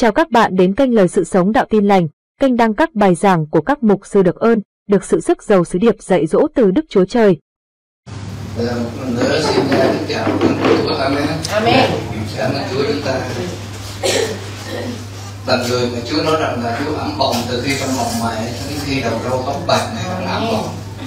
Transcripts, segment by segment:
Chào các bạn đến kênh Lời Sự Sống Đạo Tin Lành, kênh đăng các bài giảng của các mục sư được ơn, được sự sức giàu sứ điệp dạy dỗ từ Đức Chúa Trời. Một lần nữa xin kính chào quý Chúa. Amen. Amen. Cảm ơn Chúa chúng ta. Là người mà Chúa nói rằng là Chúa ẵm bồng từ khi trong lòng mẹ cho đến khi đầu râu tóc bạc này còn ẵm bồng.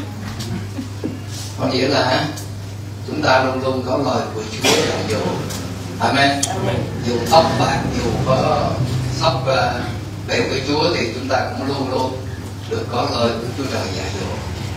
Có nghĩa là chúng ta luôn luôn có lời của Chúa dạy dỗ. Amen. Dù tóc bạc, dù có tóc béo của Chúa thì chúng ta cũng luôn luôn được có lời của Chúa Trời dạy dỗ.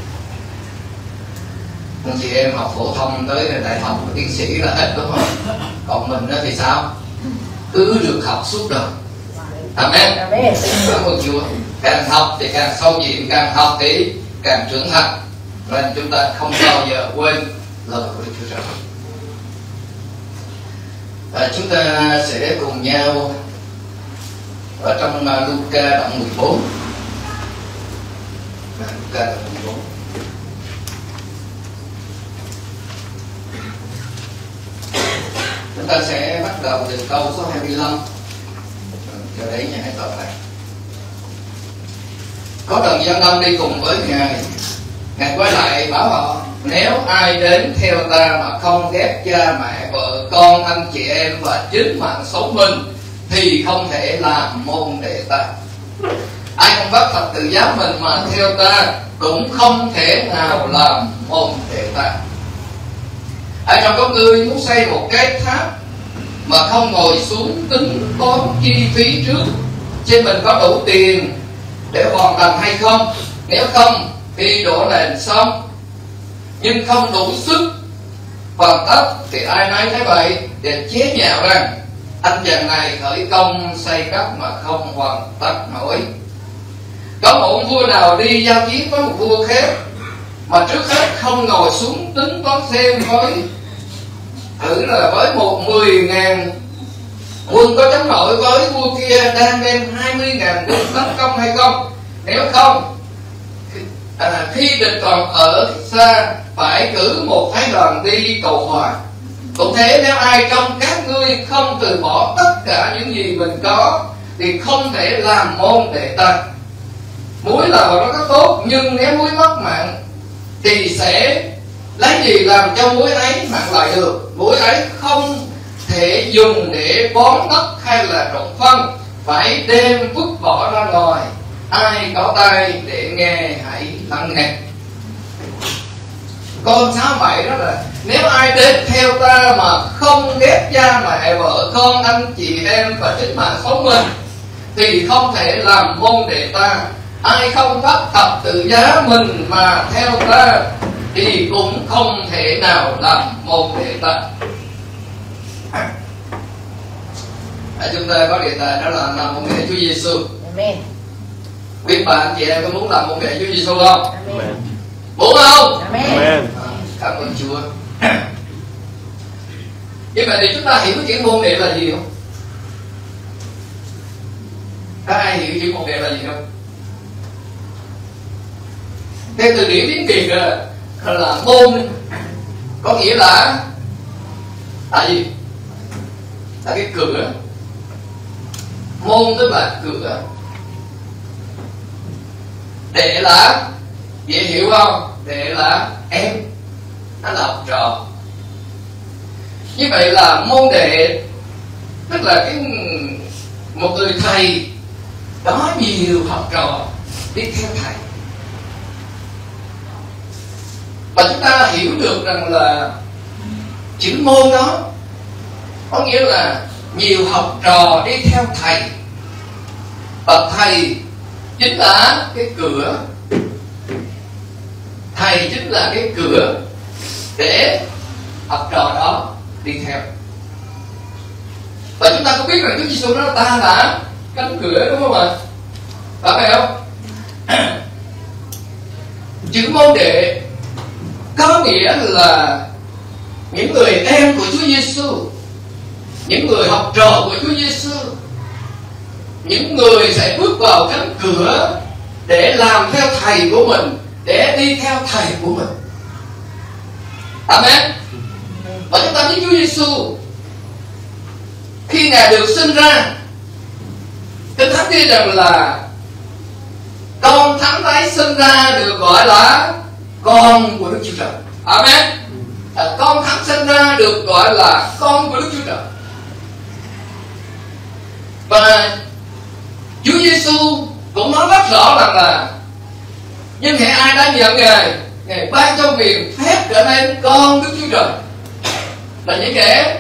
Anh chị em học phổ thông tới đại học và tiến sĩ là hết đúng không? Còn mình thì sao? Cứ được học suốt đời. Amen. Cảm ơn Chúa. Càng học thì càng sâu nhiệm, càng học thì càng trưởng thành. Nên chúng ta không bao giờ quên lời của Đức Chúa Trời. Chúng ta sẽ cùng nhau ở trong Luca đoạn 14. Luca đoạn 14. Chúng ta sẽ bắt đầu từ câu số 25 cho đến ngày tập này. Có Trần Gian Đông đi cùng với Ngài quay lại bảo họ: nếu ai đến theo ta mà không ghét cha mẹ, vợ con, anh chị em và chính mạng sống mình thì không thể làm môn đệ ta. Ai không bắt thập tự giá mình mà theo ta cũng không thể nào làm môn đệ ta. Ở trong có người muốn xây một cái tháp mà không ngồi xuống tính toán chi phí trước xem mình có đủ tiền để hoàn thành hay không. Nếu không thì đổ nền xong nhưng không đủ sức hoàn tất thì ai nấy thấy vậy để chế nhạo rằng anh chàng này khởi công xây cất mà không hoàn tất nổi. Có một vua nào đi giao chiến với một vua khác mà trước hết không ngồi xuống tính toán xem thử là với 10.000 quân có chống nổi với vua kia đang đem 20.000 quân tấn công hay không. Nếu không, khi địch còn ở xa phải cử một phái đoàn đi cầu hòa. Cũng thế, nếu ai trong các ngươi không từ bỏ tất cả những gì mình có thì không thể làm môn đệ ta. Muối là một nó có tốt, nhưng nếu muối mất mạng thì sẽ lấy gì làm cho muối ấy mặn lại được? Muối ấy không thể dùng để bón đất hay là trộn phân, phải đem vứt bỏ ra ngoài. Ai có tai để nghe hãy lắng nghe. Câu 67 đó là: nếu ai đến theo ta mà không ghét cha mẹ, vợ con, anh chị em và chính mạng sống mình thì không thể làm môn đệ ta. Ai không bắt thập tự giá mình mà theo ta thì cũng không thể nào làm môn đệ ta. Chúng ta có đề tài đó là làm môn đệ Chúa Giêsu. Amen. Biết bạn chị em có muốn làm môn đệ Chúa Giêsu không? Amen. Muốn không? Amen. Cảm ơn Chúa. Như vậy thì chúng ta hiểu chữ môn đệ là gì không? Có ai hiểu chữ môn đệ là gì không? Theo từ điển tiếng Kiệt là môn có nghĩa là gì? Là cái cửa. Môn tức là cửa. Đệ là dễ hiểu không? Đệ là em, nó là học trò. Như vậy là môn đệ tức là một người thầy có nhiều học trò đi theo thầy. Và chúng ta hiểu được rằng là chữ môn đó có nghĩa là nhiều học trò đi theo thầy. Và thầy chính là cái cửa. Thầy chính là cái cửa để học trò đó đi theo. Và chúng ta có biết rằng Chúa Giêsu nói ta là cánh cửa, đúng không ạ? Phải không? Chữ môn đệ có nghĩa là những người em của Chúa Giêsu, những người học trò của Chúa Giêsu, những người sẽ bước vào cánh cửa để làm theo thầy của mình, để đi theo thầy của mình. Amen. Và chúng ta biết Chúa Giêsu khi Ngài được sinh ra ghi rằng là con thánh tái sinh ra được gọi là con của Đức Chúa Trời. Amen. Con thánh sinh ra được gọi là con của Đức Chúa Trời. Và Chúa Giêsu cũng nói rất rõ rằng là nhưng hễ ai đã nhận Ngài, Ngài ban cho quyền phép trở nên con Đức Chúa Trời. Là những kẻ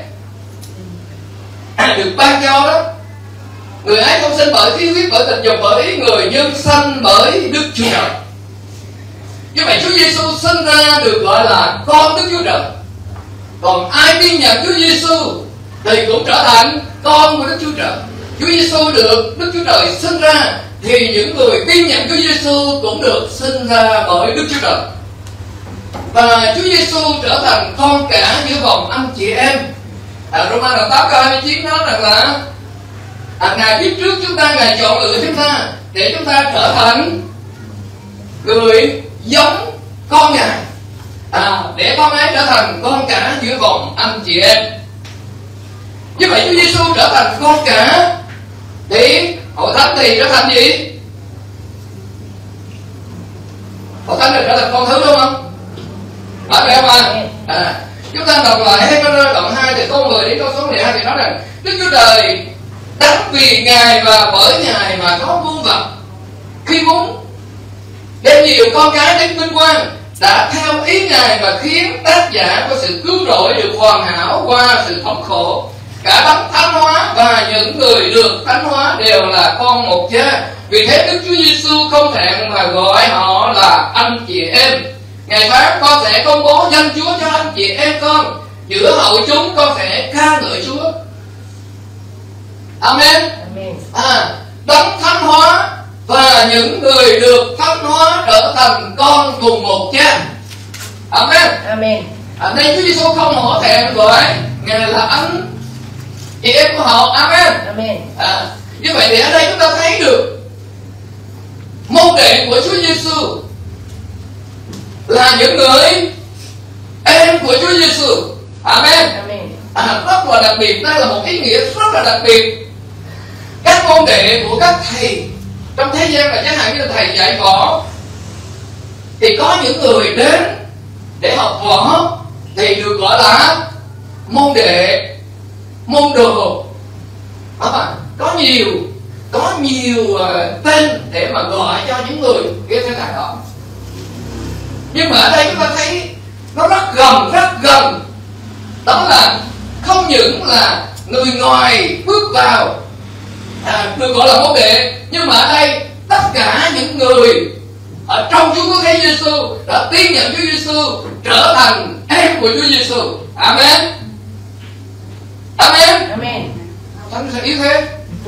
được ban cho đó, người ấy không sinh bởi khí huyết, bởi tình dục, bởi ý người, nhưng sanh bởi Đức Chúa Trời. Như vậy Chúa Giêsu sinh ra được gọi là con Đức Chúa Trời. Còn ai tin nhận Chúa Giêsu thì cũng trở thành con của Đức Chúa Trời. Chúa Giêsu được Đức Chúa Trời sinh ra, thì những người tin nhận Chúa Giêsu cũng được sinh ra bởi Đức Chúa Trời. Và Chúa Giêsu trở thành con cả giữa vòng anh chị em. Roma đoạn 8 câu 29 nói rằng là Ngài biết trước chúng ta, Ngài chọn lựa chúng ta để chúng ta trở thành người giống con Ngài, để con ấy trở thành con cả giữa vòng anh chị em. Như vậy Chúa Giêsu trở thành con cả, thì hội thánh thì trở thành gì? Hội thánh thì trở thành con thứ, đúng không? Phải vậy không ạ? Chúng ta đọc lại Hebrew đoạn 2 từ câu 10 đến câu số 12 thì nói rằng Đức Chúa Trời đấng vì Ngài và bởi Ngài mà có muôn vật, khi muốn đem nhiều con cái đến vinh quang, đã theo ý Ngài và khiến tác giả của sự cứu rỗi được hoàn hảo qua sự thống khổ. Cả đấng thánh hóa và những người được thánh hóa đều là con một cha. Vì thế Đức Chúa Giêsu không thẹn mà gọi họ là anh chị em. Ngài phán con sẽ công bố danh Chúa cho anh chị em con, giữa hậu chúng con sẽ ca ngợi Chúa. Amen. Đấng thánh hóa và những người được thánh hóa trở thành con cùng một cha. Amen. Amen. Nên Chúa Giêsu không hổ thẹn gọi Ngài là anh chị em của họ. Amen. Amen. Như vậy thì ở đây chúng ta thấy được môn đệ của Chúa Giêsu là những người em của Chúa Giêsu. Amen. Amen. Rất là đặc biệt. Đây là một ý nghĩa rất là đặc biệt. Các môn đệ của các thầy trong thế gian là chẳng hạn như là thầy dạy võ, thì có những người đến để học võ thì được gọi là môn đệ, môn đồ. Có nhiều tên để mà gọi cho những người kia thế này đó. Nhưng mà ở đây chúng ta thấy nó rất gần. Đó là không những là người ngoài bước vào được gọi là môn đệ, nhưng mà ở đây tất cả những người ở trong Chúa có thấy Giêsu đã tin nhận Chúa Giêsu trở thành em của Chúa Giêsu. Amen. Amen. Amen. Thánh sẽ yếu thế,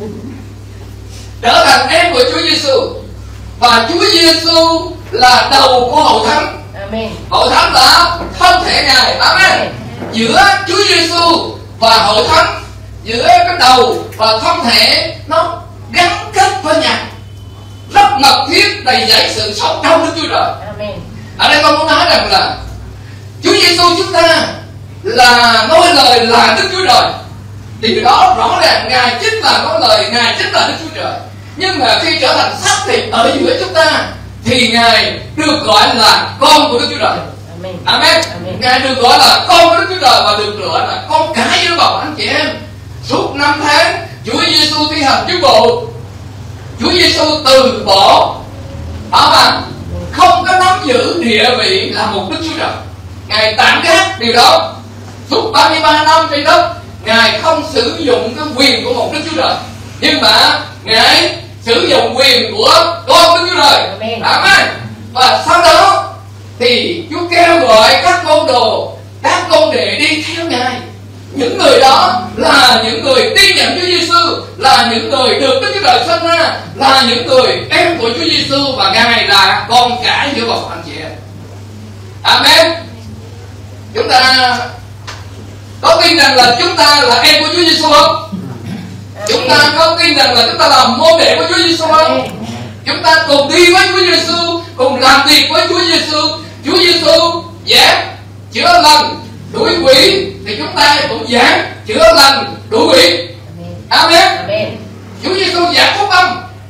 trở thành em của Chúa Giêsu. Và Chúa Giêsu là đầu của hội thánh. Amen. Hội thánh là thân thể Ngài. Amen. Giữa Chúa Giêsu và hội thánh, giữa cái đầu và thân thể nó gắn kết với nhau rất mật thiết, đầy dẫy sự sống trong Đức Chúa Trời. Amen. Ở đây con muốn nói rằng là Chúa Giêsu chúng ta là nói lời là Đức Chúa Trời, thì điều đó rõ ràng Ngài chính là nói lời, Ngài chính là Đức Chúa Trời. Nhưng mà khi trở thành xác thịt ở giữa chúng ta thì Ngài được gọi là con của Đức Chúa Trời. Amen. Amen. Ngài được gọi là con của Đức Chúa Trời và được gọi là con cả giữa bầu anh chị em. Suốt 5 tháng Chúa Giêsu thi hành chức vụ, Chúa Giêsu từ bỏ không có nắm giữ địa vị là một Đức Chúa Trời. Ngài tạm gác điều đó. Suốt 33 năm trên đất Ngài không sử dụng cái quyền của một Đức Chúa Trời, nhưng mà Ngài sử dụng quyền của con Đức Chúa Trời. Amen. Và sau đó thì Chúa kêu gọi các môn đồ, các môn đệ đi theo Ngài. Những người đó là những người tin nhận Chúa Giêsu, là những người được Đức Chúa Trời sinh ra, là những người em của Chúa Giêsu, và Ngài là con cả giữa bầu anh chị em. Amen. Chúng ta có tin rằng là chúng ta là em của Chúa Giêsu không? Chúng ta có tin rằng là chúng ta là môn đệ của Chúa Giêsu không? Chúng ta cùng đi với Chúa Giêsu, cùng làm việc với Chúa Giêsu. Chúa Giêsu giảng chữa lành đuổi quỷ thì chúng ta cũng giảng chữa lành đuổi quỷ. Amen. Chúa Giêsu giảng phúc âm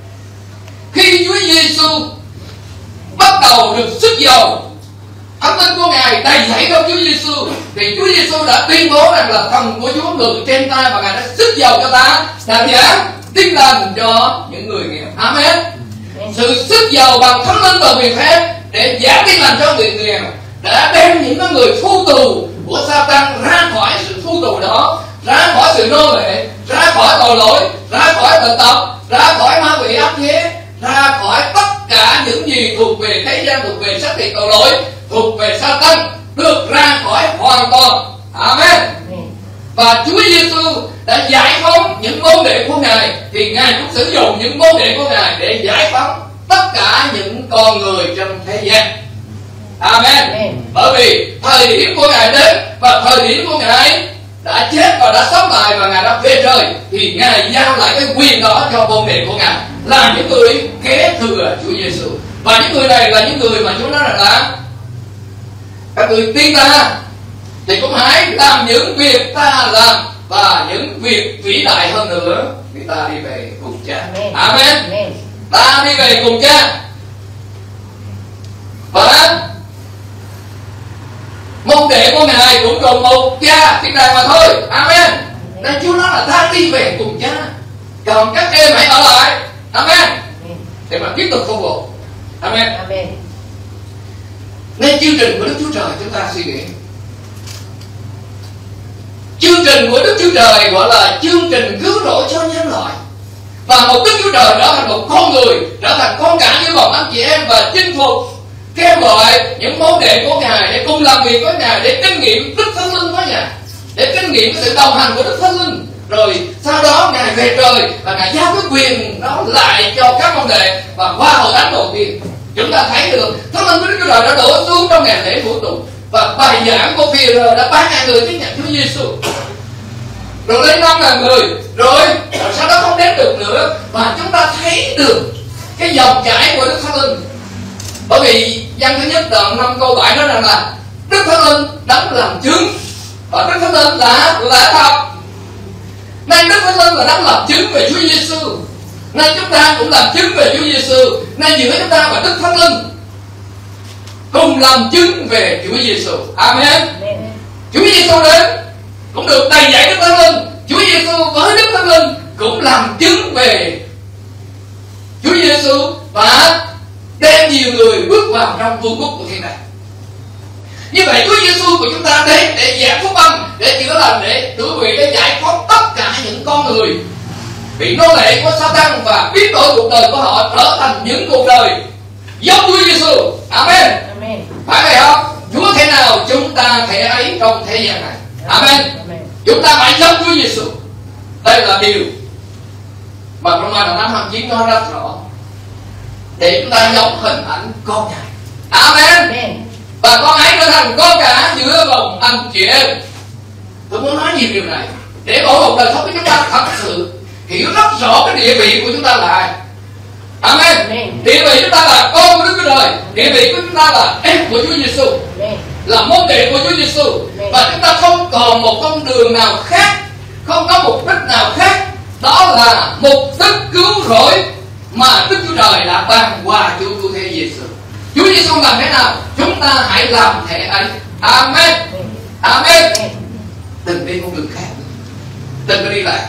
đầu được sức dầu, thánh linh của Ngài đầy dẫy trong Chúa Giêsu, thì Chúa Giêsu đã tuyên bố rằng là thần của Chúa ngự trên ta và Ngài đã sức dầu cho ta làm giảng tin lành cho những người nghèo. Amen. Sự sức dầu bằng thánh linh và quyền phép để giảng tin lành cho người nghèo đã đem những người phu tù của Sa-tan ra khỏi sự phu tù đó, ra khỏi sự nô lệ, ra khỏi tội lỗi, ra khỏi bệnh tật, ra khỏi ma quỷ áp chế, ra khỏi tất cả những gì thuộc về thế gian, thuộc về xác thịt tội lỗi, thuộc về Sa-tan, được ra khỏi hoàn toàn. Amen. Và Chúa Giêsu đã giải phóng những môn đệ của Ngài, thì Ngài cũng sử dụng những môn đệ của Ngài để giải phóng tất cả những con người trong thế gian. Amen. Bởi vì thời điểm của Ngài đến và thời điểm của Ngài đã chết và đã sống lại và Ngài đã về trời, thì Ngài giao lại cái quyền đó cho môn đệ của Ngài là những người kế thừa Chúa Giêsu. Và những người này là những người mà Chúa nói là các người tin ta thì cũng hãy làm những việc ta làm và những việc vĩ đại hơn nữa, vì ta đi về cùng Cha. Amen. Ta đi về cùng Cha. Và môn đệ của Ngài cũng cùng một Cha thiên đàng mà thôi. Amen. Nên Chúa nói là ta đi về cùng Cha, còn các em hãy ở lại. Amen. Để mà tiếp tục công vụ. Amen. Nên chương trình của Đức Chúa Trời chúng ta suy nghĩ. Chương trình của Đức Chúa Trời gọi là chương trình cứu rỗi cho nhân loại. Và một Đức Chúa Trời trở thành một con người, trở thành con cả như bọn anh chị em và chinh phục, kêu gọi những môn đệ của Ngài để cùng làm việc với Ngài, để kinh nghiệm Đức Thánh Linh với Ngài, để kinh nghiệm sự đồng hành của Đức Thánh Linh. Rồi sau đó Ngài về trời và Ngài giao cái quyền đó lại cho các môn đệ. Và qua hội thánh đầu tiên chúng ta thấy được Thánh Linh của Đức Chúa Trời đã đổ xuống trong ngày lễ vũ trụ, và bài giảng của Phi-rơ đã 3.000 người tiếp nhận Chúa Giêsu, rồi lên 5.000 người, rồi sau đó không đến được nữa. Và chúng ta thấy được cái dòng chảy của Đức Thánh Linh. Bởi vì văn thứ nhất đoạn 5 câu 7 nói rằng là Đức Thánh Linh đấng làm chứng, và Đức Thánh Linh là thật. Nên Đức Thánh Linh là đấng làm chứng về Chúa Giêsu, nên chúng ta cũng làm chứng về Chúa Giêsu. Nên giữa chúng ta và Đức Thánh Linh cùng làm chứng về Chúa Giêsu. Amen. Chúa Giêsu đến cũng được đầy dẫy Đức Thánh Linh. Chúa Giêsu với Đức Thánh Linh cũng làm chứng về Chúa Giêsu và đem nhiều người bước vào trong vương quốc của thiên đàng. Như vậy Chúa Giêsu của chúng ta đến để giảng phúc âm, để chữa lành, để đuổi quỷ, để giải phóng tất cả những con người bị nô lệ của Sa-tan và biến đổi cuộc đời của họ trở thành những cuộc đời giống Chúa Giêsu. Amen. Phải vậy không? Chúa thế nào chúng ta thể ấy trong thế gian này. Amen. Chúng ta phải giống Chúa Giêsu. Đây là điều mà trong Roma 8:29 nói rất rõ, để chúng ta giống hình ảnh con Ngài. Amen. Và con ấy trở thành con cả giữa vòng anh chị em. Tôi muốn nói nhiều điều này để mỗi một đời sống của chúng ta thật sự hiểu rất rõ cái địa vị của chúng ta là ai. Amen. Địa vị chúng ta là con của Đức Chúa Trời, địa vị của chúng ta là em của Chúa Giêsu, là môn đệ của Chúa Giêsu. Và chúng ta không còn một con đường nào khác, không có mục đích nào khác, đó là mục đích cứu rỗi mà Đức Chúa Trời đã ban qua Chúa cứu thế Giêsu. Chúa Giêsu làm thế nào, chúng ta hãy làm thế ấy. Amen. Amen. Đừng đi con đường khác, đừng có đi lại.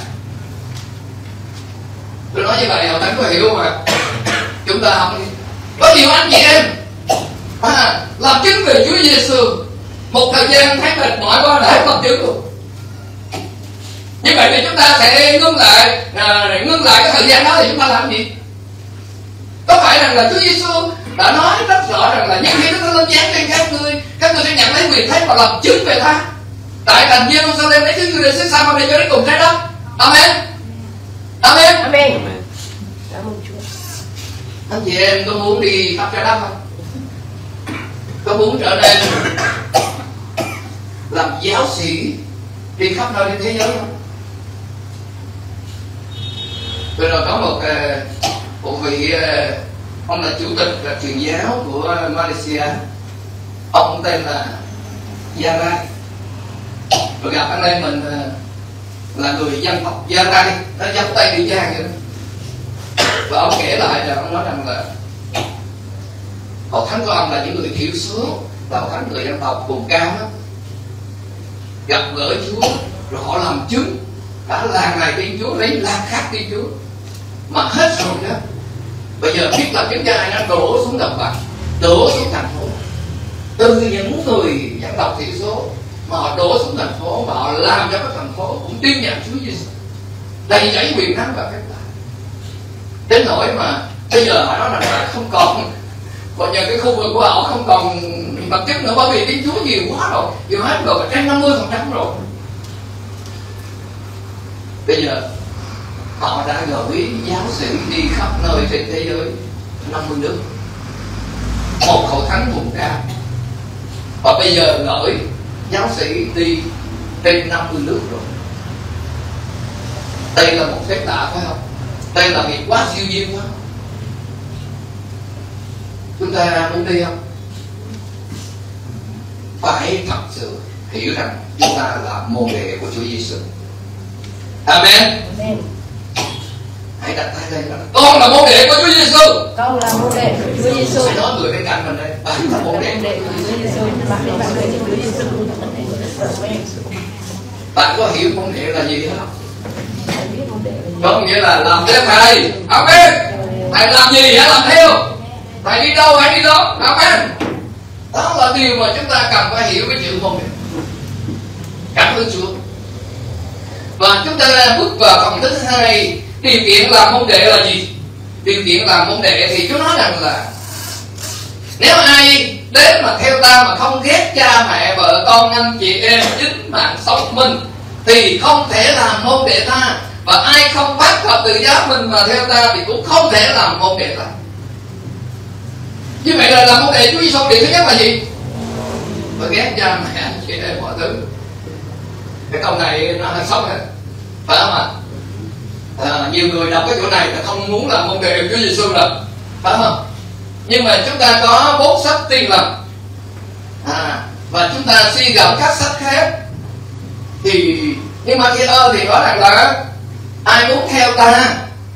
Tôi nói như vậy họ đánh có hiểu mà chúng ta không đi. Có nhiều anh chị em làm chứng về Chúa Giêsu, một thời gian thấy mệt mỏi quá là hết làm chứng luôn. Như vậy thì chúng ta sẽ ngưng lại cái thời gian đó thì chúng ta làm gì? Có phải rằng là Chúa Giêsu đã nói rất rõ rằng là những khi Đức Thánh Linh giáng trên các ngươi sẽ nhận lấy quyền thế và làm chứng về ta tại thành Jerusalem, lấy thứ người xứ Sa-ma-ri cho đến cùng trái đất. Amen. Amen. Amen. Cảm ơn Chúa. Anh chị em có muốn đi khắp trái đất không? Có muốn trở nên làm giáo sĩ đi khắp nơi trên thế giới không? Vừa rồi có một vị ông là chủ tịch truyền giáo của Malaysia, ông tên là Gia Rai. Rồi gặp anh em mình là người dân tộc Gia Rai, nó giống tay đi cha vậy đó. Và ông kể lại là ông nói rằng là Hội thánh của ông là những người thiểu số, là hội thánh người dân tộc vùng cao đó, gặp gỡ Chúa rồi họ làm chứng, cả làng này tin Chúa, lấy làng khác tin Chúa, mà hết rồi đó. Bây giờ biết làm chứng cho ai, nó đổ xuống đồng bằng, đổ xuống thành phố. Từ những người dân tộc thiểu số mà họ đổ xuống thành phố, mà họ làm cho cái thành phố cũng tin nhận Chúa Giêsu, đầy dẫy quyền năng và phép lạ. Đến nỗi mà bây giờ họ nói là không còn, còn nhờ cái khu vực của họ không còn vật chất nữa, bởi vì tiếng Chúa nhiều quá rồi, nhiều hết rồi, trên 50% rồi. Bây giờ họ đã gửi giáo sĩ đi khắp nơi trên thế giới 50 nước, một hội thánh vùng cao, và bây giờ gửi giáo sĩ đi trên 50 nước rồi. Đây là một phép lạ phải không? Đây là việc quá siêu nhiên phải không? Chúng ta muốn đi không? Phải thật sự hiểu rằng chúng ta là môn đệ của Chúa Giêsu. Amen. Amen. Hãy đặt tay lên. Con là môn đệ của Chúa Giêsu. Con là môn đệ của Chúa Giêsu. Hãy nói người bên cạnh mình đây. Bạn là môn đệ của Chúa Giêsu. Bạn là Chúa Giêsu. Bạn có hiểu môn đệ là gì không? Có nghĩa là làm theo thầy. Amen. Thầy làm gì hãy làm theo. Thầy đi đâu hãy đi đó. Amen. Đó là điều mà chúng ta cần phải hiểu cái chữ môn đệ. Cảm ơn Chúa. Và chúng ta bước vào phần thứ hai. Điều kiện làm môn đệ là gì? Điều kiện làm môn đệ thì Chúa nói rằng là nếu ai đến mà theo ta mà không ghét cha mẹ, vợ con, anh chị em, chính mạng sống mình thì không thể làm môn đệ ta. Và ai không bắt thập tự giá mình mà theo ta thì cũng không thể làm môn đệ ta. Như vậy là làm môn đệ Chúa Giêsu, điều thứ nhất là gì? Phải ghét cha mẹ, anh chị em, mọi thứ. Cái câu này nó hơi sốc hết, phải không ạ? Nhiều người đọc cái chỗ này là không muốn làm môn đệ Chúa Giêsu rồi, phải không? Nhưng mà chúng ta có 4 sách Tin Lành, và chúng ta suy gẫm các sách khác thì, nhưng mà Matthew thì nói rằng là ai muốn theo ta,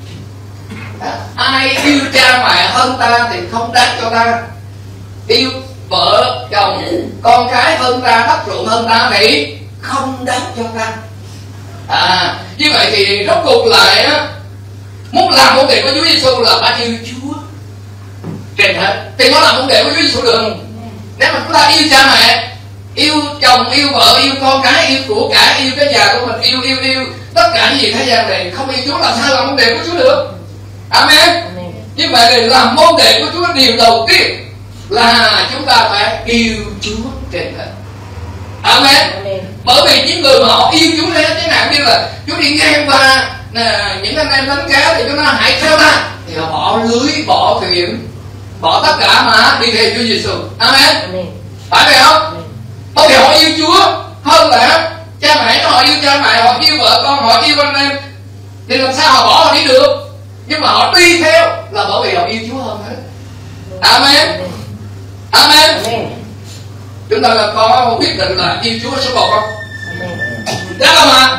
ai yêu cha mẹ hơn ta thì không đáng cho ta, yêu vợ chồng con cái hơn ta, đất ruộng hơn ta thì không đáng cho ta. Như vậy thì rốt cuộc lại á, muốn làm môn đệ của Chúa Giêsu là phải yêu Chúa trên hết thì nó làm môn đệ của Chúa Giêsu được. Nếu mà chúng ta yêu cha mẹ, yêu chồng, yêu vợ, yêu con cái, yêu của cải, yêu cái nhà của mình, yêu tất cả những gì thế gian này, không yêu Chúa làm sao làm môn đệ của Chúa được. Amen. Như vậy thì làm môn đệ của Chúa, điều đầu tiên là chúng ta phải yêu Chúa trên hết. Amen. Bởi vì những người mà họ yêu Chúa thế, chẳng hạn như là Chúa đi ngang qua những anh em đánh cá thì Chúa nói hãy theo ta, thì họ bỏ lưới, bỏ thuyền, bỏ tất cả mà đi theo Chúa Giêsu. Amen. Phải vậy không? Bởi vì họ yêu Chúa hơn là cha mẹ, họ yêu cha mẹ, họ yêu vợ con, họ yêu anh em, thì làm sao họ bỏ họ đi được? Nhưng mà họ đi theo là bởi vì họ yêu Chúa hơn hết. Amen. Amen. Chúng ta là có quyết định là yêu Chúa số 1 không? Chắc không ạ?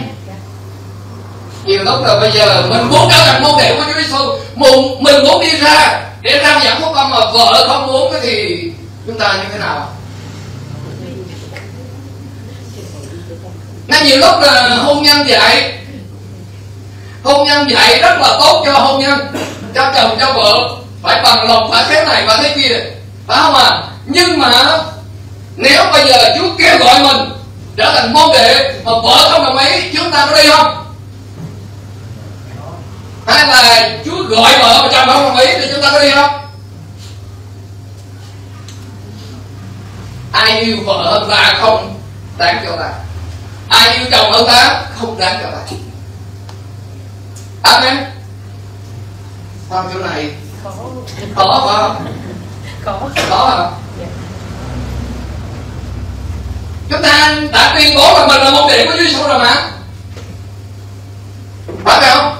Nhiều lúc là bây giờ mình muốn trở thành môn đệ của Chúa Giêsu, mình muốn đi ra để rao giảng phúc âm mà vợ không muốn thì chúng ta như thế nào? Nên nhiều lúc là hôn nhân dạy rất là tốt cho hôn nhân, cho chồng cho vợ, phải bằng lòng, phải thế này, phải thế kia, phải không ạ? Nhưng mà nếu bây giờ Chúa kêu gọi mình trở thành môn đệ mà vợ không đồng ý, chúng ta có đi không? Hay là Chúa gọi vợ mà chồng không đồng ý thì chúng ta có đi không? Ai yêu vợ hơn ta không đáng cho ta, ai yêu chồng hơn ta không đáng cho ta. Amen. Sao chỗ này có phải không? Có hả? Chúng ta đã tuyên bố là mình là môn đệ của Chúa Giêsu rồi mà, phải không?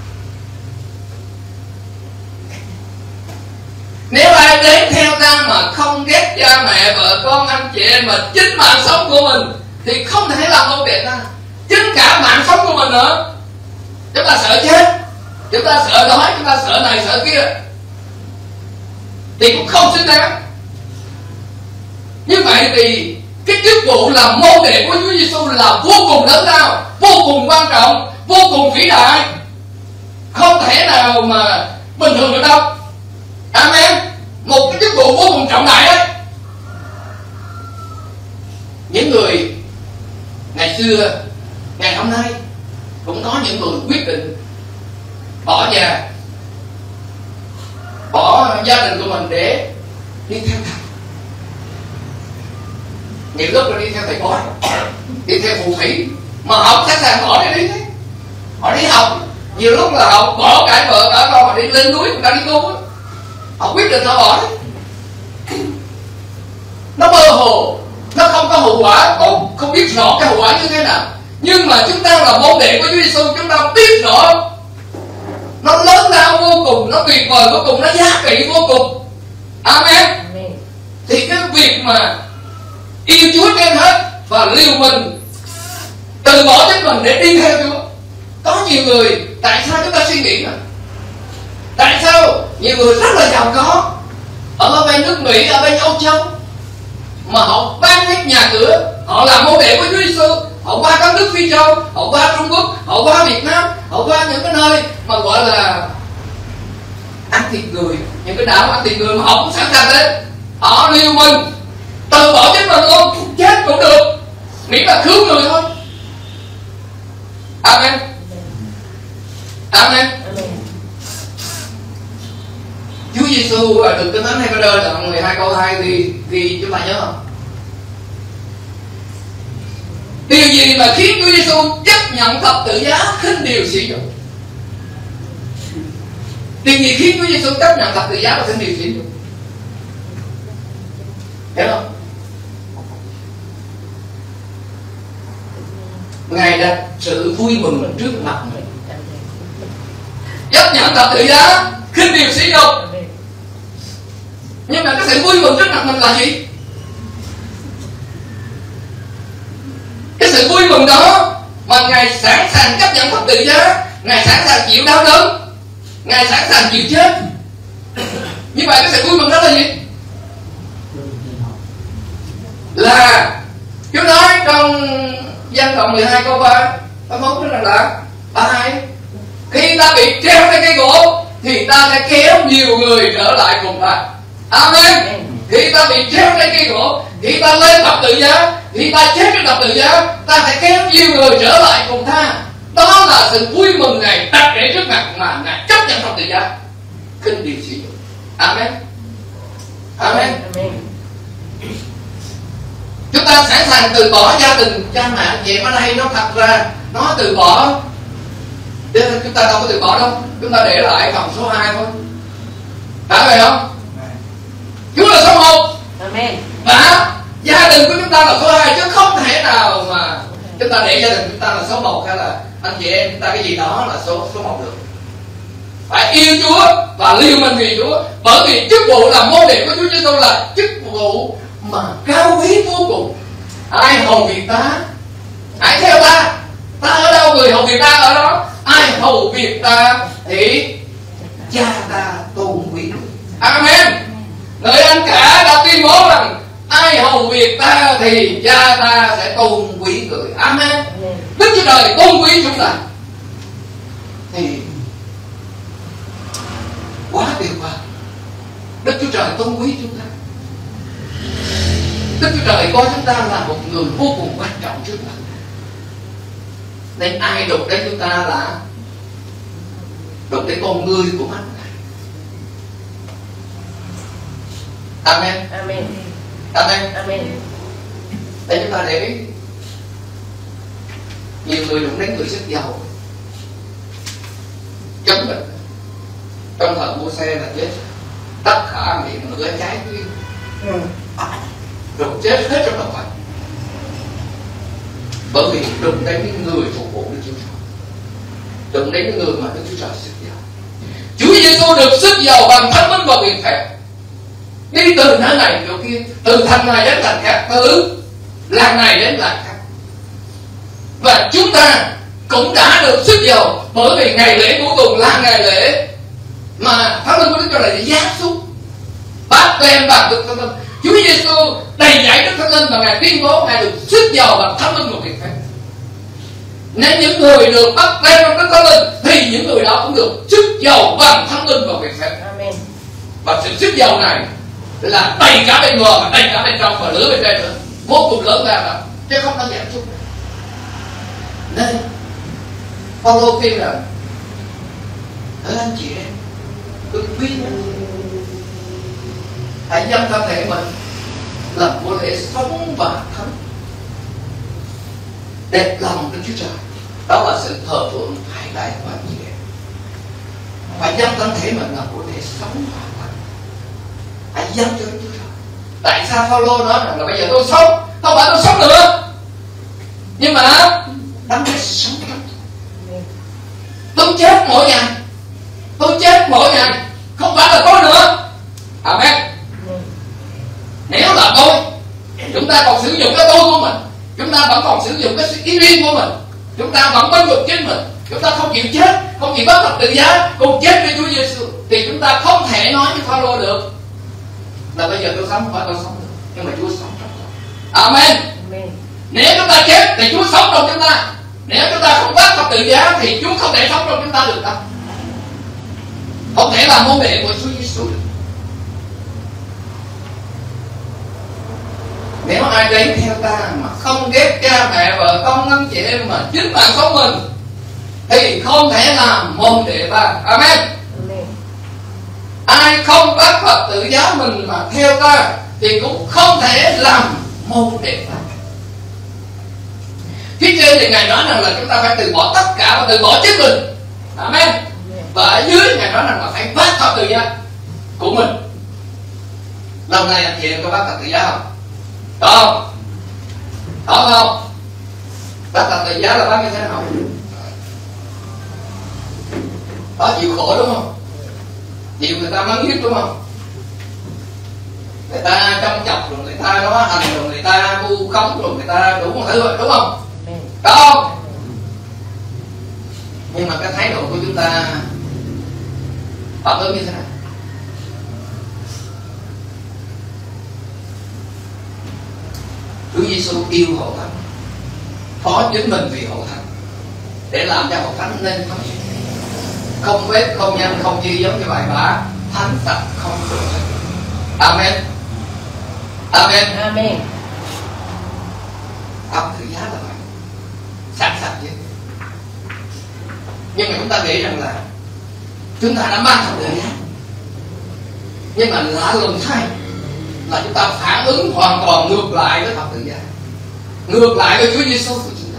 Nếu ai đến theo ta mà không ghét cha mẹ, vợ con, anh chị em, mà chính mạng sống của mình thì không thể làm môn đệ ta. Chính cả mạng sống của mình nữa. Chúng ta sợ chết, chúng ta sợ đói, chúng ta sợ này sợ kia. thì cũng không xứng đáng. Như vậy thì cái chức vụ làm môn đệ của Chúa Giêsu là vô cùng lớn lao, vô cùng quan trọng, vô cùng vĩ đại, không thể nào mà bình thường được đâu. Amen. Một cái chức vụ vô cùng trọng đại đấy. Những người ngày xưa, ngày hôm nay cũng có những người quyết định bỏ nhà, bỏ gia đình của mình để đi theo Thầy. Những lúc là đi theo thầy bói, đi theo phù thủy, mà học sẵn sàng bỏ để đi đấy. Họ đi học, nhiều lúc là học bỏ cả vợ cả con mà đi lên núi người ta đi tu á. Họ quyết định họ bỏ đấy. Nó mơ hồ, nó không có hậu quả, cũng không biết rõ cái hậu quả như thế nào. Nhưng mà chúng ta là môn đệ của Chúa Giêsu, chúng ta biết rõ nó lớn lao vô cùng, nó tuyệt vời vô cùng, nó giá trị vô cùng. Amen. Thì cái việc mà yêu Chúa trên hết và liều mình từ bỏ chính mình để đi theo Chúa. Có nhiều người, tại sao chúng ta suy nghĩ này? Tại sao nhiều người rất là giàu có ở bên nước Mỹ, ở bên Âu Châu mà họ bán hết nhà cửa, họ làm môn đệ của Chúa Giêsu, họ qua các nước Phi Châu, họ qua Trung Quốc, họ qua Việt Nam, họ qua những cái nơi mà gọi là ăn thịt người, những cái đảo ăn thịt người mà họ cũng sẵn sàng đến. Họ liều mình từ bỏ chính mình luôn, chết cũng được, miễn là cứu người thôi. Amen. Amen. Chúa Giêsu ở Đường Kinh Thánh hay Pha-đơ đoạn 12 câu 2 thì chúng ta nhớ không? Điều gì mà khiến Chúa Giêsu chấp nhận thập tự giá khinh điều sỉ nhục? Điều gì khiến Chúa Giêsu chấp nhận thập tự giá và khinh điều sỉ nhục? Hiểu không? Ngài đặt sự vui mừng trước mặt mình, chấp nhận thập tự giá khinh điều sỉ nhục. Nhưng mà cái sự vui mừng trước mặt mình là gì? Cái sự vui mừng đó mà Ngài sẵn sàng chấp nhận thập tự giá, Ngài sẵn sàng chịu đau đớn, Ngài sẵn sàng chịu chết. Như vậy cái sự vui mừng đó là gì? Là Chúa nói trong Giăng đoạn 12 câu 3 1 rất là 32: khi ta bị treo trên cây gỗ thì ta sẽ kéo nhiều người trở lại cùng ta. Amen. Khi ta bị treo trên cây gỗ, khi ta lên thập tự giá, khi ta chết trên thập tự giá, ta sẽ kéo nhiều người trở lại cùng ta. Đó là sự vui mừng Ngài đặt để trước mặt mà Ngài chấp nhận thập tự giá khinh điều sỉ nhục. Amen. Amen. Chúng ta sẵn sàng từ bỏ gia đình, cha mẹ, chị em ở đây nó thật ra nó từ bỏ, chúng ta đâu có từ bỏ đâu, chúng ta để lại phòng số 2 thôi. Phải vậy không? Chúa là số 1. Amen. Và gia đình của chúng ta là số 2, chứ không thể nào mà chúng ta để gia đình chúng ta là số 1 hay là anh chị em chúng ta cái gì đó là số 1 được. Phải yêu Chúa và liều mình vì Chúa, bởi vì chức vụ làm môn đệ của Chúa Giêsu là chức vụ mà cao quý vô cùng. Ai hầu việc ta, hãy theo ta. Ta ở đâu người hầu việc ta ở đó. Ai hầu việc ta thì cha ta tôn quý. Amen. Người anh cả đã tuyên bố rằng ai hầu việc ta thì cha ta sẽ tôn quý người. Amen. Đức Chúa Trời tôn quý chúng ta thì quá tuyệt vời. Đức Chúa Trời tôn quý chúng ta. Đức Chúa Trời coi chúng ta là một người vô cùng quan trọng trước mặt. Nên ai đụng đến chúng ta là đụng đến con ngươi của mắt Ngài. Amen. Amen. Amen. Amen. Để chúng ta để ý, nhiều người đụng đến người rất giàu, chống mình trong thời mua xe là chết, tất cả miệng lửa cháy rồi chết hết trong đồng hành, bởi vì đụng đến những người phục vụ Đức Chúa Trời, đụng đến những người mà Đức Chúa Trời sức giàu. Chúa Giêsu được sức giàu bằng thánh linh và quyền phép, đi từ nơi này chỗ kia, từ thành này đến thành khác, từ làng này đến làng khác. Và chúng ta cũng đã được sức giàu bởi vì ngày lễ cuối cùng là ngày lễ mà thánh linh của Đức Chúa Trời giáng xuống báp tem bằng Đức Thánh Linh. Chúa Giêsu đầy dẫy Đức Thánh Linh và Ngài tuyên bố Ngài được sức giàu bằng Thánh Linh một việc khác. Nếu những người được báp tem bằng Đức Thánh Linh thì những người đó cũng được sức giàu bằng Thánh Linh một việc khác. Amen. Và sự sức giàu này là đầy cả bên ngoài và đầy cả bên trong và lửa bên trên nữa, vô cùng lớn lao đó, chứ không đơn giản chút. Nên Phaolô khuyên rằng hỡi anh chị em, tôi biết hãy dâng thân thể mình làm một lễ sống và thánh, đẹp lòng Đức Chúa Trời. Đó là sự thờ phượng hải đại của anh chị em. Phải dâng thân thể mình làm một lễ sống và thánh, hãy dâng cho Đức Chúa Trời. Tại sao Phaolô nói rằng là bây giờ tôi sống, không phải tôi sống nữa, nhưng mà đấng Christ sống trong tôi. Tôi chết mỗi ngày, tôi chết mỗi ngày, không phải là tôi nữa. Amen. Nếu là tôi, chúng ta còn sử dụng cái tôi của mình, chúng ta vẫn còn sử dụng cái ý riêng của mình, chúng ta vẫn bênh vực chính mình, chúng ta không chịu chết, không chịu bắt thập tự giá, cùng chết với Chúa Giêsu, thì chúng ta không thể nói với Phaolô được là bây giờ tôi sống, không phải tôi sống được, nhưng mà Chúa sống trong tôi. Amen. Nếu chúng ta chết thì Chúa sống trong chúng ta. Nếu chúng ta không bắt thập tự giá thì Chúa không thể sống trong chúng ta được đâu. Không thể là môn đệ của Chúa Giêsu được. Nếu ai đến theo ta mà không ghét cha mẹ vợ con anh chị em mà chính mạng sống mình thì không thể làm môn đệ ta. Amen. Ai không bắt thập tự giá mình mà theo ta thì cũng không thể làm môn đệ ta. Phía trên thì Ngài nói rằng là chúng ta phải từ bỏ tất cả và từ bỏ chính mình. Amen. Và ở dưới Ngài nói rằng là phải bắt thập tự giá của mình. Lần này anh chị em có bắt thập tự giá không? Có không? Có không? Bắt thập tự giá là bắt như thế nào? Có chịu khổ đúng không? Chịu người ta mắng hiếp đúng không? Người ta chăm chọc rồi người ta nói hành rồi người ta vu khống rồi người ta đủ mọi thứ rồi đúng không? Có không? Nhưng mà cái thái độ của chúng ta phản ứng như thế nào? Chúa Giêsu yêu hội thánh, phó chính mình vì hội thánh để làm cho hội thánh nên thánh, không vết, không nhanh, không dư giống như bài bá thánh sạch không được. Amen. Amen. Amen. Thập tự giá là vậy, sạch sạch chứ. Nhưng mà chúng ta nghĩ rằng là chúng ta đã mang thập tự giá, nhưng mà lạ lùng thay là chúng ta phản ứng hoàn toàn ngược lại với thập tự giá, ngược lại với Chúa Giêsu của chúng ta.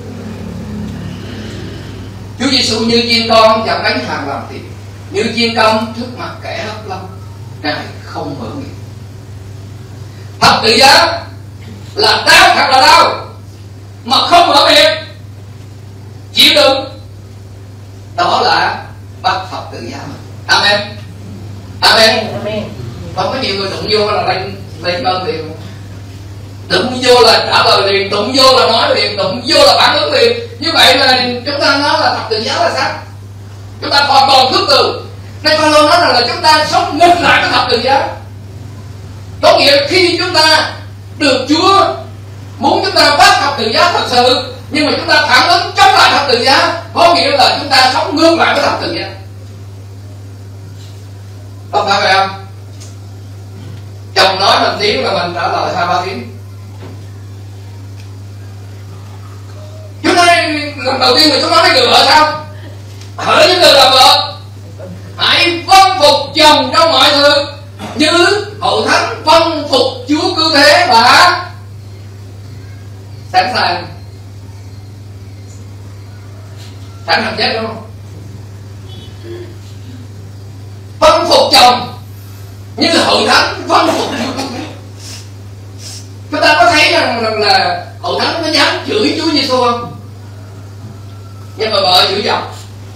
Chúa Giêsu như chiên con và bánh hàng làm thịt, như chiên công trước mặt kẻ hấp lâm, Ngài không mở miệng. Thập tự giá là đau thật là đau mà không mở miệng, chịu đựng. Đó là bắt thập tự giá mình. Amen. Amen. Amen. Không có nhiều người đụng vô là lên cơn liền, đụng vô là trả lời liền, đụng vô là nói liền, đụng vô là phản ứng liền. Như vậy là chúng ta nói là thập tự giá là sao? Chúng ta hoàn toàn khước từ. Nên Phaolô nói rằng là chúng ta sống ngược lại với thập tự giá. Có nghĩa khi chúng ta được Chúa muốn chúng ta bắt thập tự giá thật sự, nhưng mà chúng ta phản ứng chống lại thập tự giá, có nghĩa là chúng ta sống ngược lại với thập tự giá. Không phải vậy không? Chồng nói mình tiếng là mình trả lời 2-3 tiếng. Chúng ta lần đầu tiên mà chúng nói với người vợ sao? Hỡi những người làm vợ, hãy vâng phục chồng trong mọi thứ như hội thánh vâng phục Chúa cứu thế và sẵn sàng chết đúng không? Vâng phục chồng như hội thánh vâng phục Chúa cứu thế. Chúng ta có thấy rằng là hội thánh có dám chửi Chúa Giêsu không? Nhưng mà vợ chửi chồng,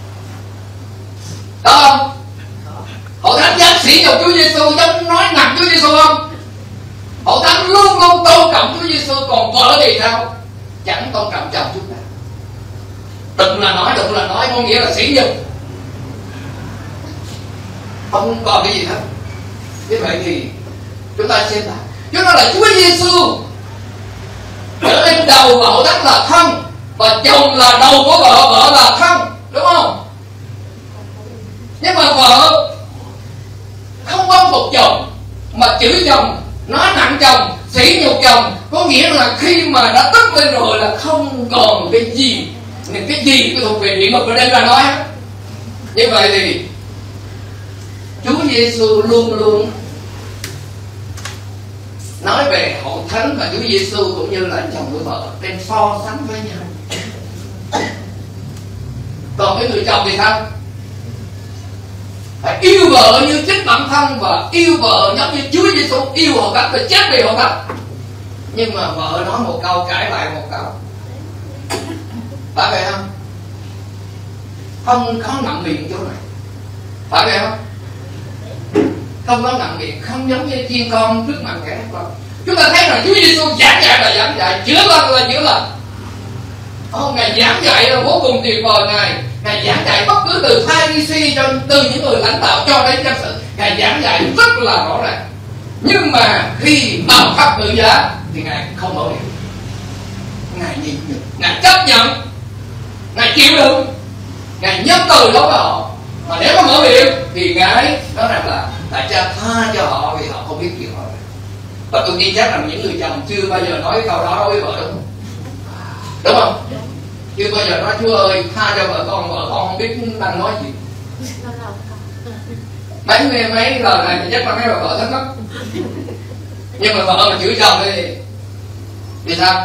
có không? Hội thánh dám sỉ nhục Chúa Giêsu, dám nói nặng Chúa Giêsu không? Hội thánh luôn luôn tôn trọng Chúa Giêsu, còn vợ thì sao? Chẳng tôn trọng chồng chút nào. Đừng là nói có nghĩa là sỉ nhục, không còn cái gì hết. Như vậy thì chúng ta xem lại, chúng ta là Chúa Giêsu trở nên đầu và hội thánh là thân, và chồng là đầu của vợ, vợ là thân, đúng không? Nhưng mà vợ không vâng phục chồng mà chửi chồng, nói nặng chồng, sỉ nhục chồng, có nghĩa là khi mà đã tức lên rồi là không còn cái gì thuộc về địa ngục ở đây ra nói. Như vậy thì Chúa Giêsu luôn luôn nói về hội thánh, và Chúa Giêsu cũng như là chồng của vợ đem so sánh với nhau. Còn cái người chồng thì sao? Phải yêu vợ như chính bản thân, và yêu vợ giống như Chúa Giêsu yêu hội thánh và chết vì hội thánh. Nhưng mà vợ nói một câu cãi lại một câu, phải vậy không? Không có ngậm miệng chỗ này, phải vậy không? Không có ngậm miệng, không giống như chiên con trước mặt kẻ con. Chúng ta thấy rằng Chúa Giêsu giảng dạy là giảng dạy, chữa lành là chữa lành. Ngài giảng dạy là vô cùng tuyệt vời. Ngài giảng dạy bất cứ từ Pha-ri-si từ những người lãnh đạo cho đến dân sự, Ngài giảng dạy rất là rõ ràng. Nhưng mà khi vào thập tự giá thì Ngài không mở miệng, Ngài nhịn nhục, Ngài chấp nhận, Ngài chịu đựng, Ngài nhân từ đối với họ. Mà nếu có mở miệng thì Ngài nói rằng là tại Cha tha cho họ vì họ không biết chuyện họ. Và tôi tin chắc rằng những người chồng chưa bao giờ nói câu đó đối với vợ, đúng không? Đúng không? Chưa bao giờ nói Chúa ơi tha cho vợ con không biết đang nói gì. Mấy lời này thì chắc là mấy bà vợ thắc mắc. Nhưng mà vợ mà chửi chồng thì sao?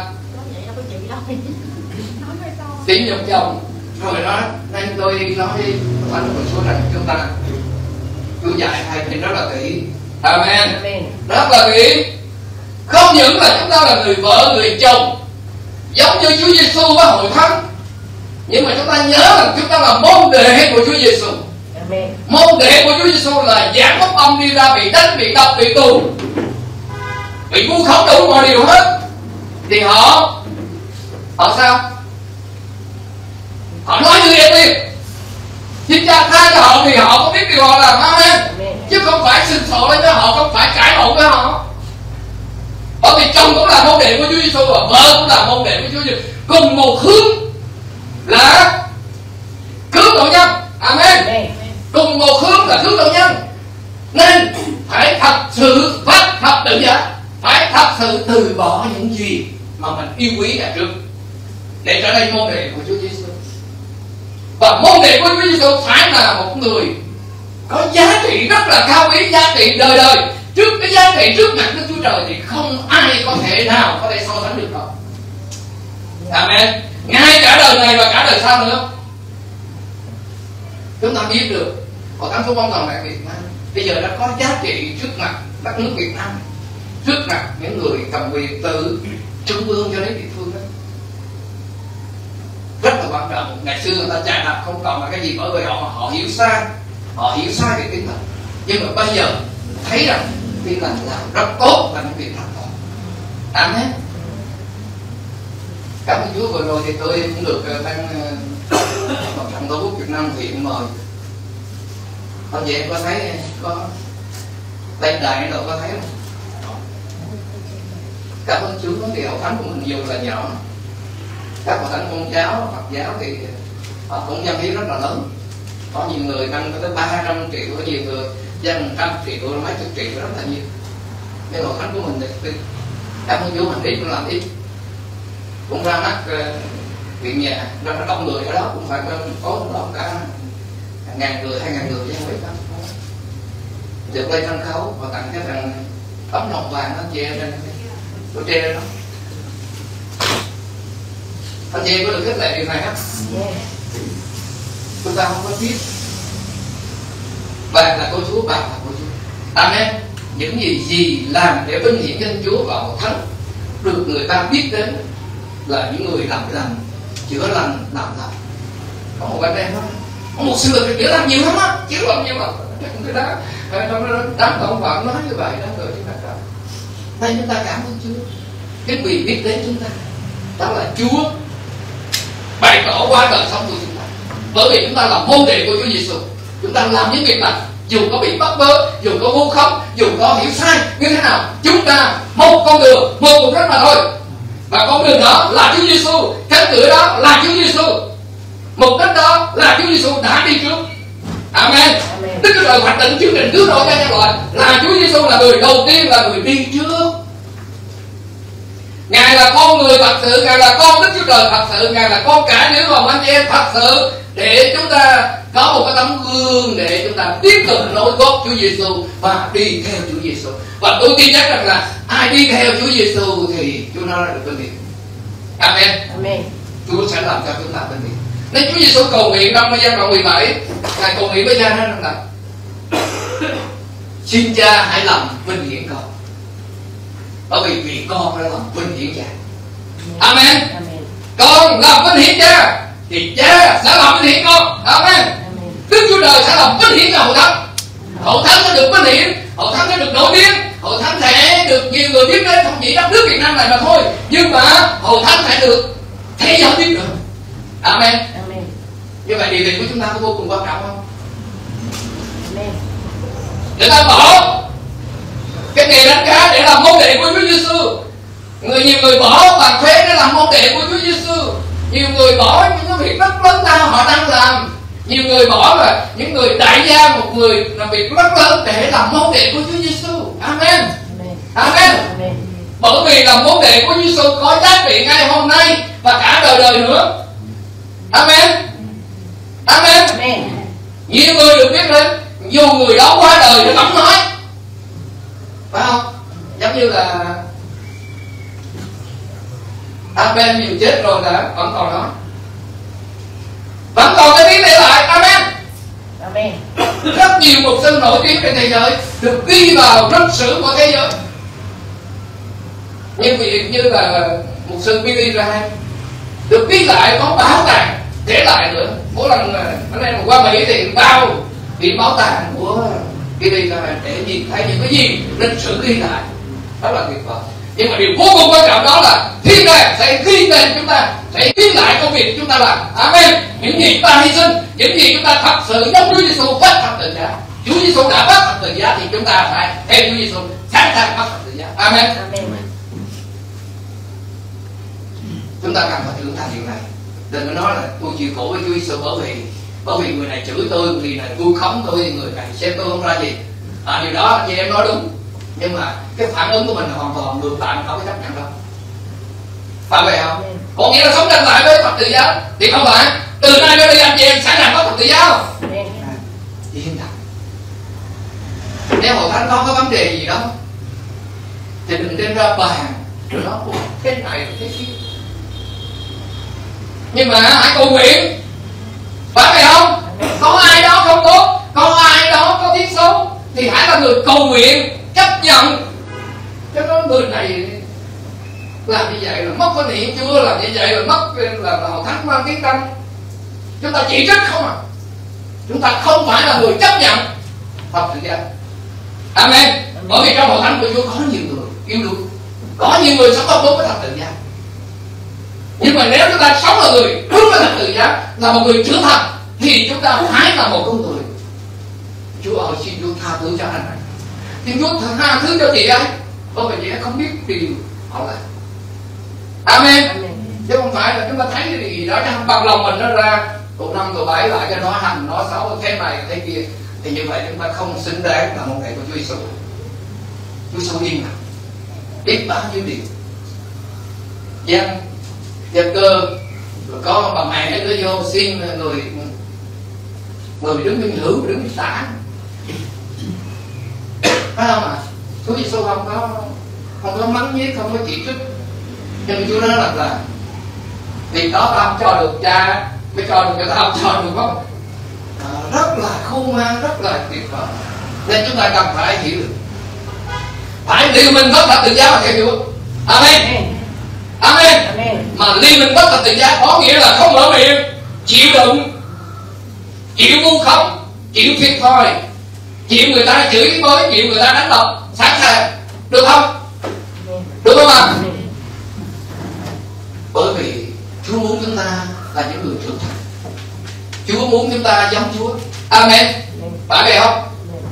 Tiếng nhục chồng rồi nói nên tôi nói anh một số rằng chúng ta Chúa dạy hai bên rất là kỹ. Amen. Rất là kỹ. Không những là chúng ta là người vợ người chồng giống như Chúa Giêsu với hội thánh, nhưng mà chúng ta nhớ rằng chúng ta là môn đệ của Chúa Giêsu. Môn đệ của Chúa Giêsu là giảng phúc âm đi ra bị đánh, bị đập, bị tù, bị vu khống đủ mọi điều hết. Thì họ sao? Họ nói như em đi, xin Cha tha cho họ vì họ không biết điều họ làm. Amen. Chứ không phải xin sổ lên với họ, không phải cãi lộn với họ. Bởi vì chồng cũng là môn đệ của Chúa Giêsu và vợ cũng là môn đệ của Chúa Giêsu, cùng một hướng là cứu tội nhân. Amen. Cùng một hướng là cứu tội nhân, nên phải thật sự phát thập tự giá, phải thật sự từ bỏ những gì mà mình yêu quý ở trước để trở thành môn đệ của Chúa Giêsu. Và môn đệ của Chúa Giêsu phải là một người có giá trị rất là cao quý, giá trị đời đời. Trước cái giá trị trước mặt Đức Chúa Trời thì không ai có thể nào có thể so sánh được đâu. Amen. Ngay cả đời này và cả đời sau nữa, chúng ta biết được Hội Thánh Phúc Âm Toàn Vẹn Việt Nam bây giờ đã có giá trị trước mặt đất nước Việt Nam, trước mặt những người cầm quyền từ trung ương cho đến địa phương đó. Rất là quan trọng. Ngày xưa người ta chà đạp không còn là cái gì, bởi vì họ hiểu sai về Tin Lành. Nhưng mà bây giờ thấy rằng Tin Lành làm rất tốt và những việc làm tốt. Amen. Cảm ơn Chúa. Vừa rồi thì tôi cũng được ban Mặt trận Tổ quốc Việt Nam huyện mời. Hôm vậy em có thấy có tay đại đâu có thấy không? Cảm ơn Chúa. Thì hội thánh của mình dù là nhỏ, các hội thánh Công giáo, Phật giáo thì họ cũng dân hiến rất là lớn. Có nhiều người tăng tới 300 triệu, có nhiều người dân 100 triệu, mấy chục triệu, rất là nhiều. Nhưng hội thánh của mình thì cảm ơn Chúa, mình ít cũng làm ít, cũng ra mắt viện nhà, ra nó đông người ở đó cũng phải có đó cả 1.000 người, 2.000 người chứ không biết đâu. Được lên sân khấu và tặng cái thằng tấm lòng vàng nó che lên cái tre đó. Anh chị em có được khích lệ điều này không? Chúng ta không có biết bạn là cô Chúa, bạn là cô Chúa. Amen. Những gì làm để vinh hiển danh Chúa và hội thánh được người ta biết đến là những người làm lành, chữa lành, làm lành. Có một anh em đó, có một xưa thì chữa lành nhiều lắm á, chữa lành nhiều lắm. Người ta đám cộng phận nói như vậy đó, rồi chúng ta cảm. Nên chúng ta cảm ơn Chúa. Cái vì biết đến chúng ta, đó là Chúa bày tỏ qua đời sống của chúng ta. Bởi vì chúng ta là môn đệ của Chúa Giêsu, chúng ta làm những việc lành, dù có bị bắt bớ, dù có vu khống, dù có hiểu sai như thế nào, chúng ta một con đường, một mục đích mà thôi. Và con đường đó là Chúa Giêsu, cánh cửa đó là Chúa Giêsu, mục đích đó là Chúa Giêsu đã đi trước. Amen. Đức Chúa Trời hoạch định chương trình cứu rỗi cho nhân loại là Chúa Giêsu là người đầu tiên, là người đi trước. Ngài là con người thật sự, Ngài là con Đức Chúa Trời thật sự, Ngài là con cả những ông anh chị em thật sự, để chúng ta có một cái tấm gương để chúng ta tiếp tục nối gót Chúa Giêsu và đi theo Chúa Giêsu. Và tôi tin chắc rằng là ai đi theo Chúa Giêsu thì Chúa nó được vinh hiển. Amen. Amen. Chúa sẽ làm cho chúng ta vinh hiển. Nên Chúa Giêsu cầu nguyện trong Giăng đoạn 17, Ngài cầu nguyện với Cha rằng là xin Cha hãy làm vinh hiển con, bởi vì con đã làm vinh hiển Cha. Amen. Amen. Con làm vinh hiển Cha thì Cha sẽ làm vinh hiển con. Amen. Đức Chúa Trời sẽ làm vinh hiển cho hội thánh. Hội thánh sẽ được vinh hiển, hội thánh sẽ được nổi tiếng, hội thánh sẽ được nhiều người biết đến, không chỉ đất nước Việt Nam này mà thôi, nhưng mà hội thánh sẽ được thế giới biết được. Amen. Amen. Như vậy điều này của chúng ta có vô cùng quan trọng không? Amen. Người ta bỏ cái nghề đánh cá để làm môn đệ của Chúa Giêsu. Nhiều người bỏ bàn phế để làm môn đệ của Chúa Giêsu. Nhiều người bỏ những cái việc rất lớn lao họ đang làm. Nhiều người bỏ là những người đại gia một người làm việc rất lớn để làm môn đệ của Chúa Giêsu. Amen. Amen. Amen. Bởi vì làm môn đệ của Chúa Giêsu có giá trị ngay hôm nay và cả đời đời nữa. Amen. Amen. Amen. Nhiều người được biết đến, dù người đó qua đời thì vẫn nói, phải không? Giống như là Abel nhiều chết rồi đã vẫn còn nói, vẫn còn cái tiếng để lại. Amen. Amen. Rất nhiều mục sư nổi tiếng trên thế giới được ghi vào lịch sử của thế giới, như là mục sư Billy Graham được ghi lại, có bảo tàng để lại nữa. Mỗi lần anh em qua Mỹ thì vào viện bảo tàng của Billy Graham để nhìn thấy những cái gì lịch sử ghi lại, rất là tuyệt vời. Nhưng mà điều vô cùng quan trọng đó là thiên đàng sẽ ghi tên chúng ta, sẽ ghi lại công việc chúng ta làm. Amen. Những gì chúng ta hy sinh, những gì chúng ta thật sự giống Chúa Giêsu bắt thập tự giá. Chúa Giêsu đã bắt thập tự giá thì chúng ta phải theo Chúa Giêsu sẵn sàng bắt thập tự giá. Amen. Amen. Chúng ta cần phải trưởng thành điều này. Đừng có nói là tôi chịu khổ với Chúa Giêsu bởi vì người này chửi tôi, người này vu khống tôi, người này xem tôi không ra gì. Điều đó chị em nói đúng, nhưng mà cái phản ứng của mình là hoàn toàn ngược lại, không có chấp nhận đâu. Phải vậy không? Còn nghĩa là sống tranh lại với thập tự giá thì không phải. Từ nay trở đi anh chị em sẵn sàng có thập tự giá không? Chị yên tâm. Nếu hội thánh có vấn đề gì đó thì đừng đem ra bàn rồi nó thế này thế kia. Nhưng mà hãy cầu nguyện, phải vậy không? Có ai đó không tốt, có ai đó có tiếng xấu thì hãy là người cầu nguyện, chấp nhận. Cho nó người này làm như vậy là mất cái niệm chưa, làm như vậy là mất là hội thánh mang tiếng tâm. Chúng ta chỉ trích không à. Chúng ta không phải là người chấp nhận thập tự giá. Amen. Bởi vì trong hội thánh của Chúa có nhiều người yêu đuổi, có nhiều người sống không đúng với thập tự giá. Nhưng mà nếu chúng ta sống là người đúng với thập tự giá, là một người trưởng thành, thì chúng ta phải là một con người. Chúa ơi, xin Chúa tha thứ cho anh này, xin Chúa tha thứ cho chị ấy, bởi vì chị ấy không biết điều họ làm. Amen. Chứ không phải là chúng ta thấy cái điều gì đó bằng lòng mình nó ra tụ 5 tụ 7 lại cái nói hành nói xấu thế này thế kia, thì như vậy chúng ta không xứng đáng là một người của Chúa Giêsu. Chúa Giêsu im lặng biết bao nhiêu điều. Dân cơ rồi có bà mẹ nó vô xin người đứng bên hữu, đứng bên tả, phải không ạ? Chúa Giêsu không có mắng nhiếc, không có chỉ trích, nhưng Chúa nói là việc đó tao không cho được, cha mới cho được, tao không cho được, không? Rất là khôn ngoan, rất là tuyệt vời. Nên chúng ta cần phải hiểu được, phải liều mình bất thập tự giá mà theo Chúa. Amen. Amen. Mà liều mình bất thập tự giá có nghĩa là không mở miệng, chịu đựng, chịu vu khống, chịu thiệt thòi, chịu người ta chửi bới, chịu người ta đánh đập, sẵn sàng, được không? Được không ạ? Bởi vì Chúa muốn chúng ta là những người trưởng thành, Chúa muốn chúng ta giống Chúa. Amen. Phải vậy không?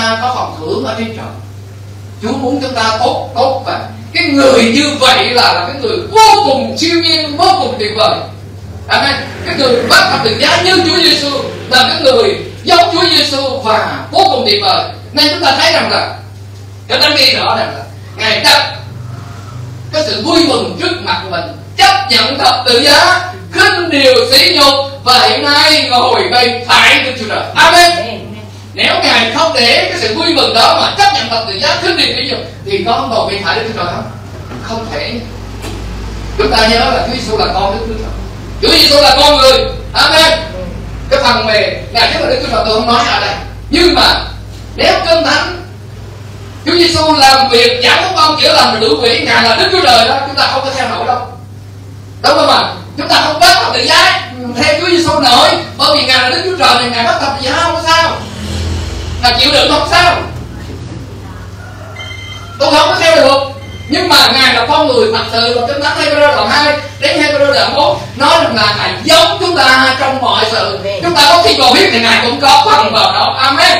ta có phần thưởng ở trên trời. Chúa muốn chúng ta tốt và cái người như vậy là cái người vô cùng siêu nhiên, vô cùng tuyệt vời. Amen. Cái người bắt thập tự giá như Chúa Giêsu là cái người giống Chúa Giêsu và vô cùng tuyệt vời. Nên chúng ta thấy rằng là chúng ta ghi rõ rằng là Ngài đặt cái sự vui mừng trước mặt mình, chấp nhận thập tự giá, khinh điều sỉ nhục và hiện nay ngồi bên phải Đức Chúa Trời. Amen. Nếu Ngài không để cái sự vui mừng đó mà chấp nhận thập tự giá, khinh điều sỉ nhục thì có ngồi bên phải Đức Chúa Trời không? Không thể. Chúng ta nhớ là Chúa Giêsu là con Đức Chúa Trời. Chúa Giêsu là con người. Amen. Cái phần về Ngài chính là Đức Chúa Trời tôi không nói ở đây. Nhưng mà nếu Kinh Thánh Chúa Giêsu làm việc chẳng có con chữa lành nữ quỷ, Ngài là Đức Chúa Trời đó, chúng ta không có theo nổi đâu. Đúng không ạ? Chúng ta không bắt thập tự giá theo Chúa Giêsu nổi, bởi vì Ngài là Đức Chúa Trời này, Ngài bắt thập tự giá không có sao. Ngài chịu đựng không sao. Tôi không có theo được. Nhưng mà Ngài là con người thật sự, và Kinh Thánh Hebrew đoạn 2 đến Hebrew đoạn 1 nói rằng là Ngài giống chúng ta trong mọi sự. Chúng ta có khi còn biết thì Ngài cũng có phần vào đó. Amen.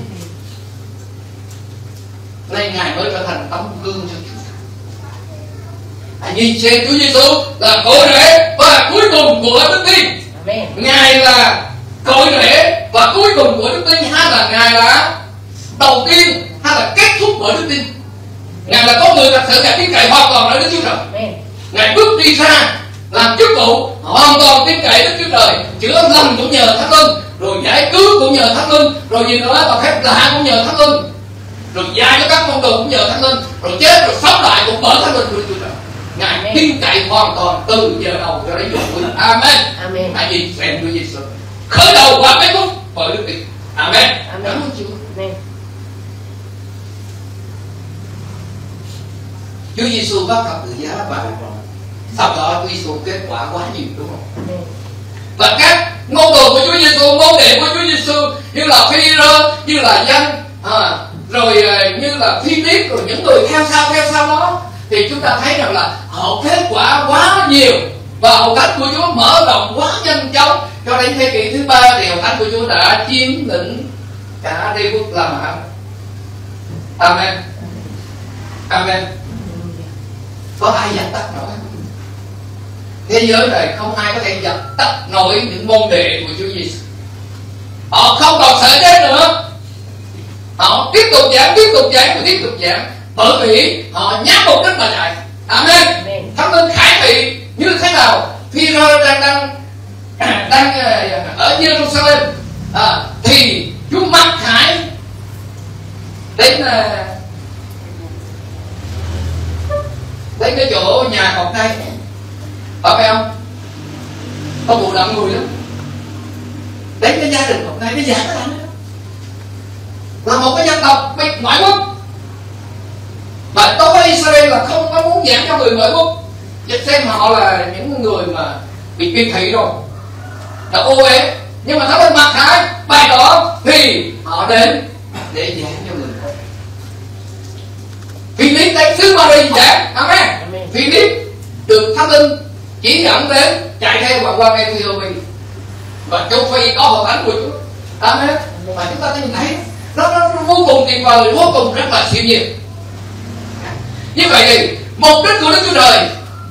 Nên Ngài mới trở thành tấm gương cho chúng ta. Nhìn xem Chúa Giêsu là cội rễ và cuối cùng của đức tin. Ngài là cội rễ và cuối cùng của đức tin, hay là Ngài là đầu tiên hay là kết thúc của đức tin? Ngài là con người thật sự, Ngài tin cậy hoàn toàn ở Đức Chúa Trời. Ngài bước đi ra làm chức vụ hoàn toàn tin cậy Đức Chúa Trời, chữa lành cũng nhờ Thánh Linh, rồi giải cứu cũng nhờ Thánh Linh, rồi gì nữa và phép lạ cũng nhờ Thánh Linh, rồi dạy cho các môn đồ cũng nhờ Thánh Linh, rồi chết rồi sống lại cũng bởi Thánh Linh của Đức Chúa Trời. Ngài tin cậy hoàn toàn từ giờ đầu cho đến giờ cuối. Amen. Amen. Hãy nhìn xem Chúa Giêsu khởi đầu và kết thúc bởi đức tin. Amen. Cảm ơn Chúa. Amen. Chúa Giêsu bắt thập tự giá và sau đó Chúa Giêsu kết quả quá nhiều, đúng không? Amen. Và các môn đồ của Chúa Giêsu, môn đệ của Chúa Giêsu như là Phi-rơ, như là Giăng, rồi như là Phi-líp, rồi những người theo sau đó, thì chúng ta thấy rằng là họ kết quả quá nhiều và hậu thánh của Chúa mở rộng quá nhanh chóng, cho đến thế kỷ thứ 3 thì hậu thánh của Chúa đã chiếm lĩnh cả đế quốc La Mã. Amen. Amen. Có ai dập tắt nổi? Thế giới này không ai có thể dập tắt nổi những môn đệ của Chúa Giêsu. Họ không còn sợ chết nữa. Họ tiếp tục giảng và tiếp tục giảng, bởi vì họ nhắm mục đích mà chạy. Amen. Thánh Linh khải thị như thế nào? Phi-rơ đang ở Jerusalem, thì Chúa mặc khải đến cái chỗ nhà cọc đây, phải không? Có vụ đậm người lắm. Đến cái gia đình cọc đây, nó giảng cái đó là một cái dân tộc bị ngoại quốc, mà đối với Israel là không có muốn giảng cho người ngoại quốc, xem họ là những người mà bị biệt thị rồi, là ô uế. Nhưng mà Thánh Linh mặc khải bài đó thì họ đến để giảng cho người khác. Phi-líp đến xứ Ma-ri giảng. Amen. Phi-líp được Thánh Linh chỉ dẫn đến chạy theo hoàng quan Ethiopia, và châu Phi có hội thánh của Chúa. Amen. Mà chúng ta thấy nó vô cùng tuyệt vời, vô cùng rất là siêu nhiên. Như vậy thì mục đích của Đức Chúa Trời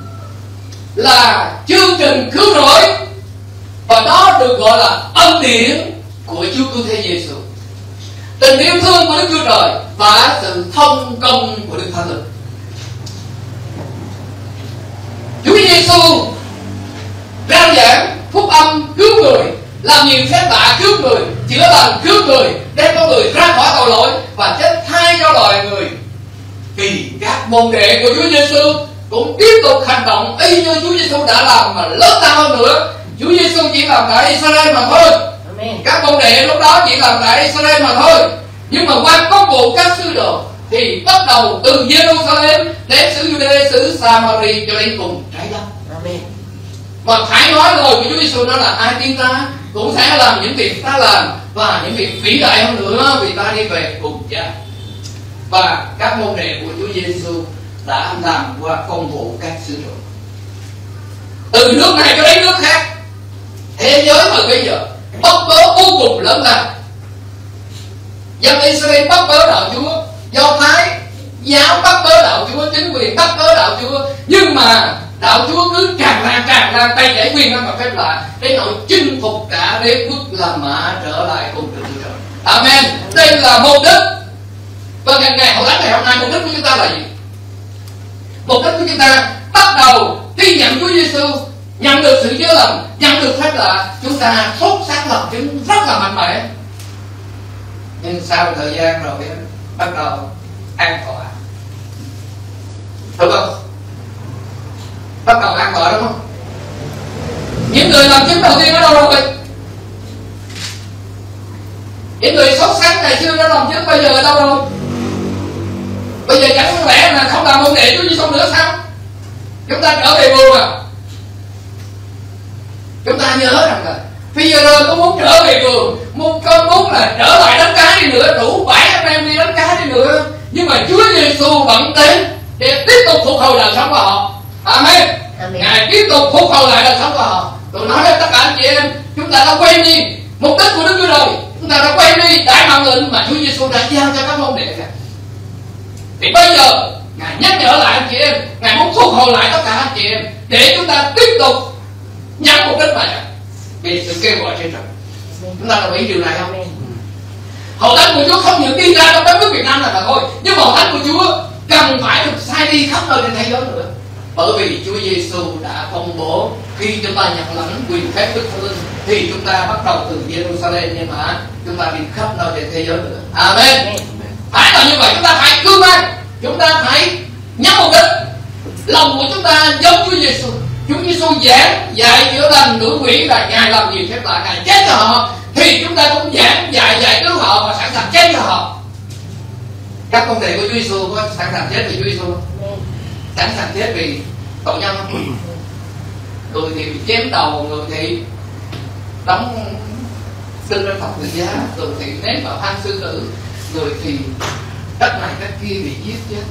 là chương trình cứu rỗi, và đó được gọi là ân điển của Chúa Cứu Thế Giêsu, tình yêu thương của Đức Chúa Trời và sự thông công của Đức Thánh Linh. Chúa Giêsu rao giảng phúc âm cứu người, làm nhiều phép lạ cứu người, chữa lành cứu người, đem con người ra khỏi tội lỗi và chết thay cho loài người. Thì các môn đệ của Chúa Giêsu cũng tiếp tục hành động y như Chúa Giêsu đã làm, mà lớn lao hơn nữa. Chúa Giêsu chỉ làm tại Israel mà thôi. Amen. Các môn đệ lúc đó chỉ làm tại Israel mà thôi. Nhưng mà qua công vụ các sứ đồ thì bắt đầu từ Jerusalem đến xứ Jude, xứ Samari cho đến cùng trái đất. Amen. Mà phải nói lời của Chúa Giêsu đó là ai tin ta cũng sẽ làm những việc ta làm, và những việc vĩ đại hơn nữa, vì ta đi về cùng Cha. Và các môn đệ của Chúa Giêsu đã làm qua công vụ các sứ đồ, từ nước này cho đến nước khác. Thế giới mà bây giờ bất bớ vô cùng lớn lao, Dân Israel bắt bớ đạo Chúa, Do Thái giáo bắt bớ đạo Chúa, chính quyền bắt bớ đạo Chúa, nhưng mà đạo Chúa cứ tràn lan tay giải quyền năng và phép lạ để nỗi chinh phục cả đế quốc La Mã trở lại cùng Đức Chúa Trời. Amen. Đây là mục đích. Và ngày hội thánh ngày hôm nay mục đích của chúng ta là gì? Mục đích của chúng ta bắt đầu khi nhận Chúa Giêsu, nhận được sự chữa lành, nhận được phép lạ, chúng ta sốt sáng làm chứng rất là mạnh mẽ. Nhưng sau thời gian rồi bắt đầu an tọa, đúng không? Bắt đầu an tọa, đúng không? Những người làm chứng đầu tiên ở đâu rồi? Những người sốt sáng ngày xưa đã làm chứng bây giờ ở đâu rồi? Bây giờ chẳng lẽ là không làm môn đệ Chúa Giêsu nữa sao? Chúng ta trở về vườn à? Chúng ta nhớ rằng là Phi-e-rơ có muốn trở về vườn, có muốn là trở lại đánh cá đi nữa, đủ 7 anh em đi đánh cá đi nữa, nhưng mà Chúa Giêsu vẫn đến để tiếp tục phục hồi đời sống của họ. Amen. Ngài tiếp tục phục hồi lại đời sống của họ. Tôi nói với tất cả anh chị em, chúng ta đã quay đi mục đích của Đức Chúa Trời, chúng ta đã quay đi đại mạng lệnh mà Chúa Giêsu đã giao cho các môn đệ. Thì bây giờ Ngài nhắc nhở lại anh chị em, Ngài muốn phục hồi lại tất cả anh chị em để chúng ta tiếp tục nhắm mục đích này vì sự kêu gọi trên trời. Chúng ta đồng ý điều này không? Hội thánh của Chúa không những đi ra trong đất nước Việt Nam này mà thôi, nhưng hội thánh của Chúa cần phải được sai đi khắp nơi trên thế giới nữa. Bởi vì Chúa Giêsu đã công bố khi chúng ta nhận lãnh quyền phép Đức Thánh Linh thì chúng ta bắt đầu từ Jerusalem, nhưng mà chúng ta đi khắp nơi trên thế giới nữa. Amen. Phải là như vậy, chúng ta phải cương mang, chúng ta phải nhắm mục đích. Lòng của chúng ta giống Chúa Giêsu. Chúa Giêsu giảng dạy chữa lành đuổi quỷ là Ngài làm gì phép lạ, Ngài chết cho họ, thì chúng ta cũng giảng dạy cứu họ và sẵn sàng chết cho họ. Các con đệ của Chúa Giêsu có sẵn sàng chết vì Chúa Giêsu không? Sẵn sàng chết vì tội nhân không? Người thì bị chém đầu, người thì đóng đinh lên thập tự giá, người thì ném vào hang sư tử, người thì đất này đất kia bị giết chết.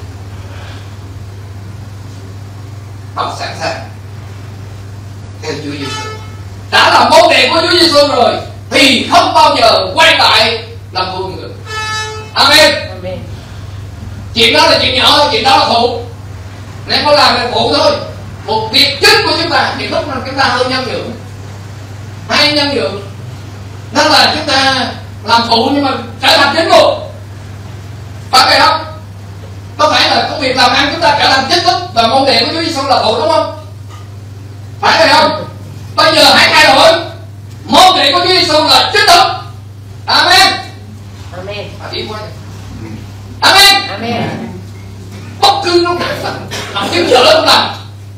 Họ sẵn sàng theo Chúa Giêsu. Đã là môn đệ của Chúa Giêsu rồi thì không bao giờ quay lại làm vua người. Amen. Chuyện đó là chuyện nhỏ, chuyện đó là phụ. Nên có làm là phụ thôi. Một việc chính của chúng ta thì lúc nào chúng ta hơi nhân nhượng, hay nhân nhượng, đó là chúng ta làm phụ nhưng mà trở thành chính luôn. Phải vậy không? Có phải là công việc làm ăn chúng ta trở thành chính thức và môn đệ của Chúa Giêsu là phụ, đúng không? Phải vậy không? Bây giờ hãy thay đổi, môn đệ của Chúa Giêsu là chính thức. Amen. Amen. Amen. Amen. Bất cứ lúc nào làm kiếm trợ cũng làm.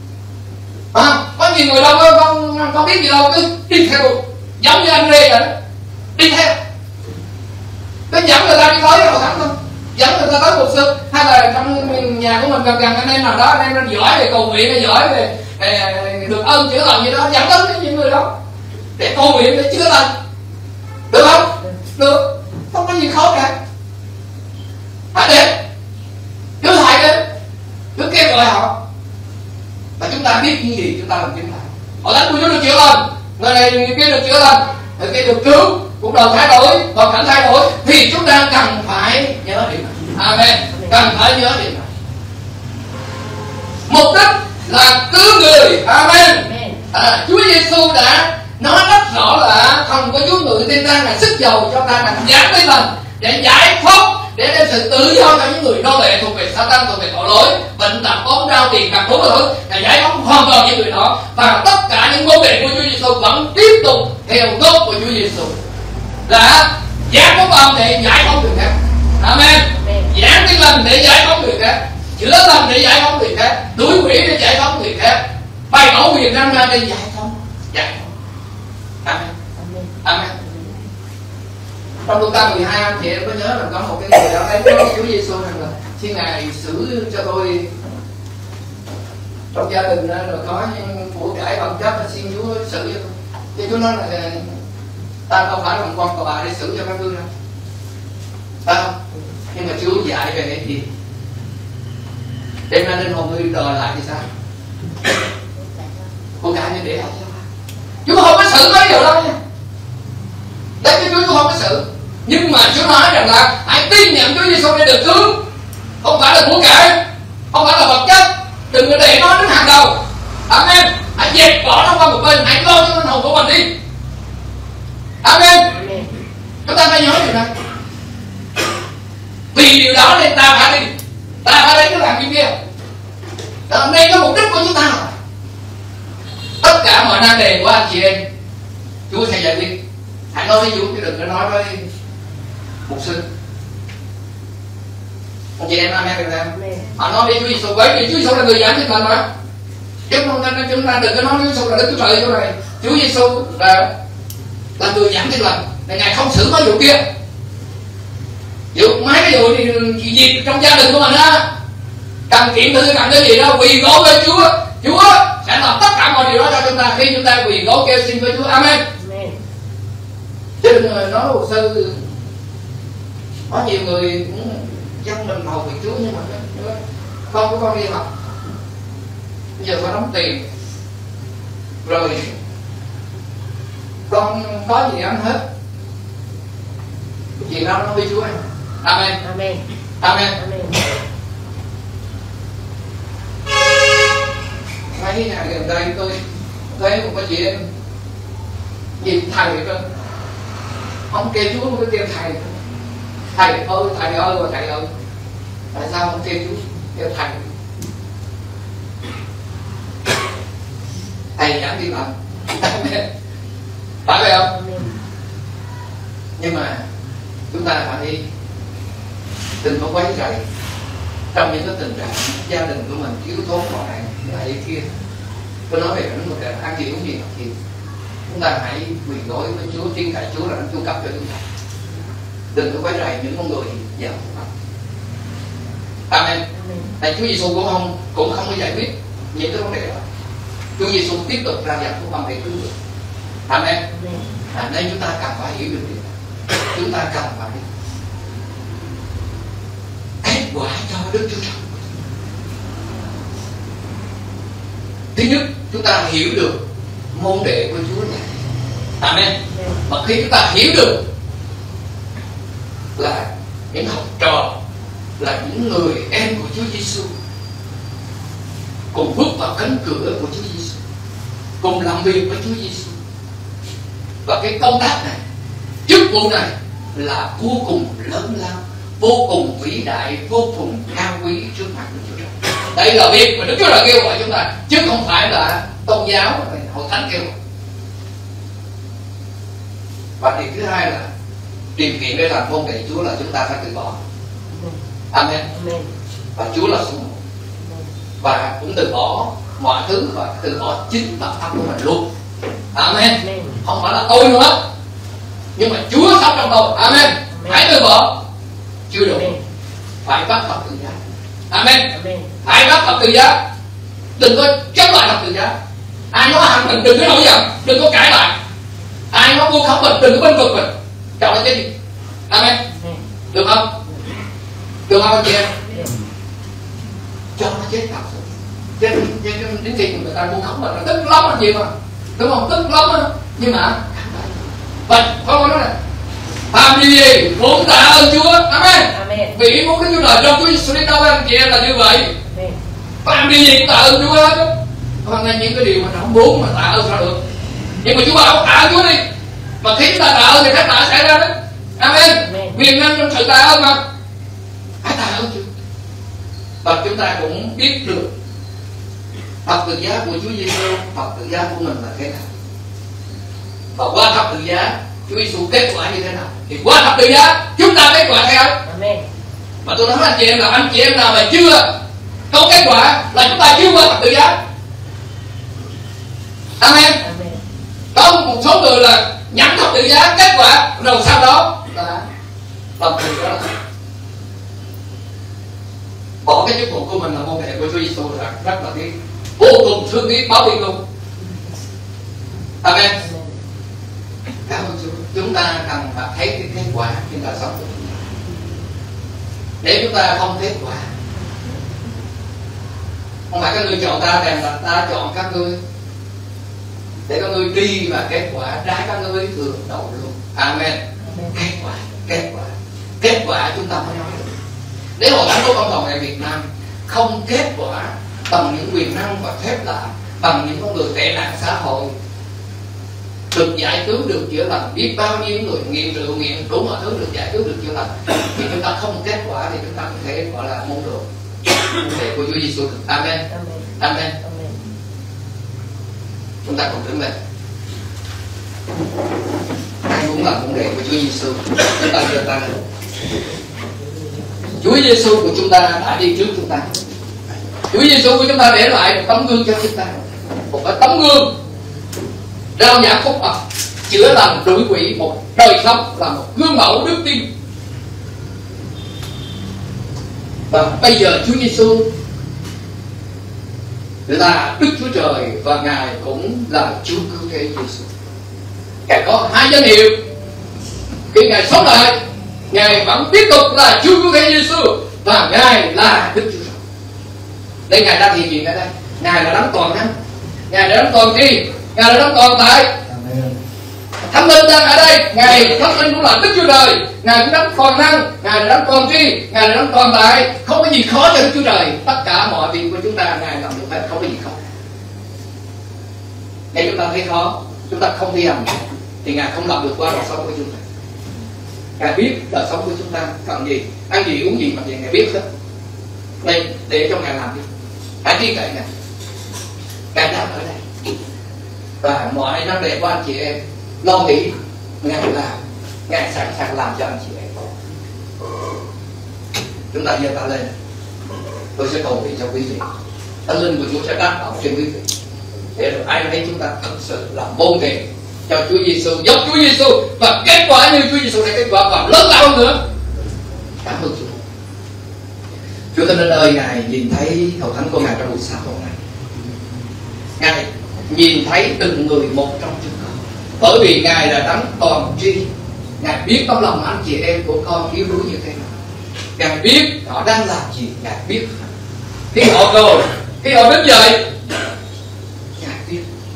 Có nhiều người đâu không biết gì đâu, cứ đi theo giống như anh Rê vậy, đi theo cứ dẫn người ta đi tới hội thánh thôi, dẫn người ta tới mục sư, hay là trong nhà của mình gần anh em nào đó, anh em giỏi về cầu nguyện, hay giỏi về được ơn chữa lành gì đó, dẫn tới những người đó để cầu nguyện để chữa lành, được không? Được, không có gì khó cả. Hãy đến, cứ lại đến, cứ kêu gọi họ, và chúng ta biết những gì chúng ta làm chính lại. Hội thánh của Chúa được chữa lành, người này người kia được chữa lành, người kia được cứu, cuộc đời thay đổi, hoàn cảnh thay đổi, thì chúng ta cần phải nhớ điều này. Amen. Cần phải nhớ điều này. Mục đích là cứu người. Amen. Chúa Giêsu đã nói rất rõ là thần của Chúa ngự trên ta là sức dầu cho ta là giảng tin lành để giải thoát, để đem sự tự do cho những người nô lệ thuộc về Satan, thuộc về tội lỗi, bệnh tật, ốm đau, tiền bạc, đủ thứ, là giải phóng hoàn toàn những người đó. Và tất cả những môn đệ của Chúa Giêsu vẫn tiếp tục theo tốt của Chúa Giêsu là giảng phúc âm để giải phóng người khác. Amen. Giảng tin lành để giải phóng người khác, chữa lành để giải phóng người khác, đuổi quỷ để giải phóng người khác, bày tỏ quyền năng ra để giải phóng. Amen. Amen. Trong Luca 12 anh chị em có nhớ là có một cái người đó đến với Chúa Giêsu rằng là xin Ngài xử cho tôi trong gia đình rồi có những của cải bằng chất, xin Chúa xử cho tôi. Thì Chúa nói là ta không phải là một con cò bà để xử cho các ngươi đâu, không? Nhưng mà Chúa dạy về cái gì? Đem ra linh hồn ngươi đòi lại thì sao? Của cải như để lại cho ta. Chúa không có xử mấy điều đâu nha. Đấy, Chúa không có xử. Nhưng mà Chúa nói rằng là hãy tin nhận Chúa Giêsu để được cứu, không phải là của cải, không phải là vật chất. Đừng có để nó đến hàng đầu. Amen. Hãy dẹp bỏ nó qua một bên, hãy lo cho linh hồn của mình đi. Amen. Chúng ta phải nhớ điều này. Vì điều đó nên ta phải đi, ta phải đến cái làm như kia. Đây cái mục đích của chúng ta. Tất cả mọi nan đề của anh chị em Chúa sẽ giải quyết. Hãy nói với Chúa chứ đừng có nói với mục sư. Anh chị em amen được không? Họ nói với Chúa Giêsu, bởi vì Chúa Giêsu là người giảng cho mình mà. Chúng ta đừng có nói với Chúa Giêsu là Đức Chúa Trời chỗ này. Chúa Giêsu là người giảng cho mình. Ngài không xử mấy vụ kia. Vụ mấy cái vụ thì gì trong gia đình của mình á, cần kiện thư cần cái gì đó, quỳ gối với Chúa, Chúa sẽ làm tất cả mọi điều đó cho chúng ta khi chúng ta quỳ gối kêu xin với Chúa. Amen. Chứ đừng nói hồ sư. Có nhiều người cũng dân mình hầu vị Chúa nhưng mà không có con đi học, bây giờ phải đóng tiền rồi con có gì ăn hết. Chuyện đó nói với Chúa. Amen. Amen. Amen. Amen. Mấy ngày gần đây tôi thấy một cái chị em nhìn thầy cơ, ông kêu Chúa, không có kêu thầy. Thầy ơi, thầy ơi và thầy ơi. Tại sao không kêu Chúa, kêu thầy? Thầy chẳng đi làm. Phải vậy không? Nhưng mà chúng ta phải đừng có quấy rầy trong những cái tình trạng gia đình của mình thiếu thốn mọi này lại kia. Tôi nói về những một cái ăn gì uống gì thì chúng ta hãy quỳ gối với Chúa, tin cậy Chúa là nó chu cấp cho chúng ta. Đừng có quấy rầy những con người giàu. Amen. Tại Chúa Giêsu cũng không có giải quyết những cái vấn đề đó. Chúa Giêsu tiếp tục ra dạy của quan hệ cứu được. Amen. Nên chúng ta cần phải hiểu được điều này. Chúng ta cần phải kết quả cho Đức Chúa Trời. Thứ nhất, chúng ta hiểu được môn đệ của Chúa là Amen. Và khi chúng ta hiểu được là những học trò, là những người em của Chúa Giêsu, cùng bước vào cánh cửa của Chúa Giêsu, cùng làm việc với Chúa Giêsu, và cái công tác này, chức vụ này là vô cùng lớn lao, vô cùng vĩ đại, vô cùng cao quý trước mặt của Chúa Trời. Đây là việc mà Đức Chúa Trời kêu gọi chúng ta, chứ không phải là tôn giáo hội thánh kêu gọi. Và điều thứ hai là điều kiện để làm môn đệ Chúa là chúng ta phải từ bỏ. Amen. Và Chúa là số một. Và cũng từ bỏ mọi thứ và từ bỏ chính bản thân của mình luôn. Amen. Không phải là tôi nữa, nhưng mà Chúa sống trong tôi. Amen. Hãy từ bỏ. Chưa được. Phải bắt thập tự giá. Amen. Hãy bắt thập tự giá. Đừng có chống lại thập tự giá. Ai nói hành mình đừng có nổi giận, đừng có cãi lại. Ai nói vu khống mình đừng có bên vực mình. Chọn là cái gì? Amen. Được không? Được không anh chị em? Cho nó chết thật. Đến khi người ta vu khống mình nó tức lắm anh chị mà, đúng không? Tức lắm á. Nhưng mà vậy không có nói này, làm điều gì cũng tạ ơn Chúa. Amen. Vì ý muốn Đức Chúa Trời trong Chúa Giêsu Christ đâu anh chị em là như vậy. Làm điều gì cũng tạ ơn Chúa hết. Còn ngay những cái điều mà nó không muốn mà tạ ơn sao được. Nhưng mà Chúa bảo tạ ơn Chúa đi. Mà khi chúng ta tạ ơn thì phép lạ xảy ra đó. Amen. Quyền năng trong sự tạ ơn mà. Hãy tạ ơn Chúa. Và chúng ta cũng biết được thập tự giá của Chúa Giêsu, thập tự giá của mình là thế nào. Và qua thập tự giá Chúa Giêsu kết quả như thế nào, thì qua thập tự giá chúng ta kết quả theo. Amen. Mà tôi nói với anh chị em là anh chị em nào mà chưa có kết quả là chúng ta chưa qua thập tự giá. Amen. Có một số người là nhận thập tự giá kết quả rồi sau đó là làm gì đó là bỏ cái chức vụ của mình là môn đệ của Chúa Giêsu là rất là tiếc, vô cùng thương tiếc, báo tiếc luôn. Amen. Cảm ơn Chúa. Chúng ta cần phải thấy cái kết quả trên đời sống của chúng ta. Nếu chúng ta không kết quả, không phải các ngươi chọn ta, rằng là ta chọn các ngươi để các ngươi đi và kết quả trái các ngươi thường đầu luôn. Amen. Kết quả Kết quả chúng ta mới nói được. Để hội thánh của Công đoàn tại Việt Nam không kết quả bằng những quyền năng và phép lạ, bằng những con người tệ nạn xã hội được giải cứu, được chữa lành, biết bao nhiêu người nghiện rượu, nghiện đủ mọi thứ được giải cứu, được chữa lành, thì chúng ta không kết quả thì chúng ta không thể gọi là môn đồ của Chúa Giêsu. Amen. Amen. Chúng ta cùng đứng lên. Ai cũng là môn đệ của Chúa Giêsu. Chúng ta giơ tay lên. Chúa Giêsu của chúng ta đã đi trước chúng ta. Chúa Giêsu của chúng ta để lại một tấm gương cho chúng ta, một cái tấm gương rao giảng phúc âm, chữa lành, đuổi quỷ, một đời sống là một gương mẫu đức tin. Và bây giờ Chúa Giêsu là Đức Chúa Trời và Ngài cũng là Chúa Cứu Thế Giêsu. Ngài có hai danh hiệu. Khi Ngài sống lại, Ngài vẫn tiếp tục là Chúa Cứu Thế Giêsu và Ngài là Đức Chúa Trời. Đây Ngài đang hiện diện ở đây. Ngài là đấng toàn năng, Ngài là đấng toàn tri, Ngài là đấng toàn tại. Thánh Linh đang ở đây. Ngài Thánh Linh cũng là Đức Chúa Trời. Ngài cũng đấng toàn năng, Ngài là đấng toàn tri, Ngài là đấng toàn tại. Không có gì khó cho Đức Chúa Trời. Tất cả mọi việc của chúng ta Ngài làm được hết, không có gì khó. Nếu chúng ta thấy khó, chúng ta không thi hành thì Ngài không làm được qua đời sống của chúng ta. Ngài biết đời sống của chúng ta cần gì, ăn gì, uống gì, mặc gì, Ngài biết hết. Đây để cho Ngài làm đi. Hãy tin cậy Ngài. Ngài đang ở đây. Và mọi năng lực của anh chị em lo nghĩ Ngài làm, Ngài sẵn sàng làm cho anh chị em. Chúng ta giơ tay lên. Tôi sẽ cầu nguyện cho quý vị. Thánh Linh của Chúa sẽ đáp động trên quý vị, để rồi ai thấy chúng ta thật sự là môn đệ cho Chúa Giêsu, giống Chúa Giêsu, và kết quả như Chúa Giêsu đã kết quả và lớn lao hơn nữa. Cảm ơn Chúa. Chúa Thánh Linh ơi, Ngài nhìn thấy hội thánh của Ngài trong buổi sáng hôm nay. Ngài nhìn thấy từng người một trong chúng con, bởi vì Ngài là đấng toàn tri. Ngài biết tấm lòng anh chị em của con yếu đuối như thế nào. Ngài biết họ đang làm gì. Ngài biết khi họ ngồi, khi họ đứng dậy, Ngài biết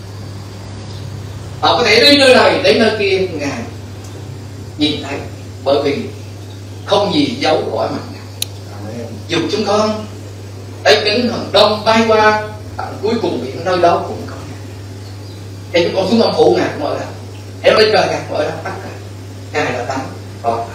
họ có thể đi nơi này đến nơi kia. Ngài nhìn thấy, bởi vì không gì giấu khỏi mặt Ngài. Dù chúng con tới cánh hòn đông bay qua tận cuối cùng biển, nơi đó cũng có Ngài. Thì chúng con xuống âm phủ, Ngài cũng ở đó. Theo lên trời Ngài cũng ở đó. Tất cả Ngài là tánh còn.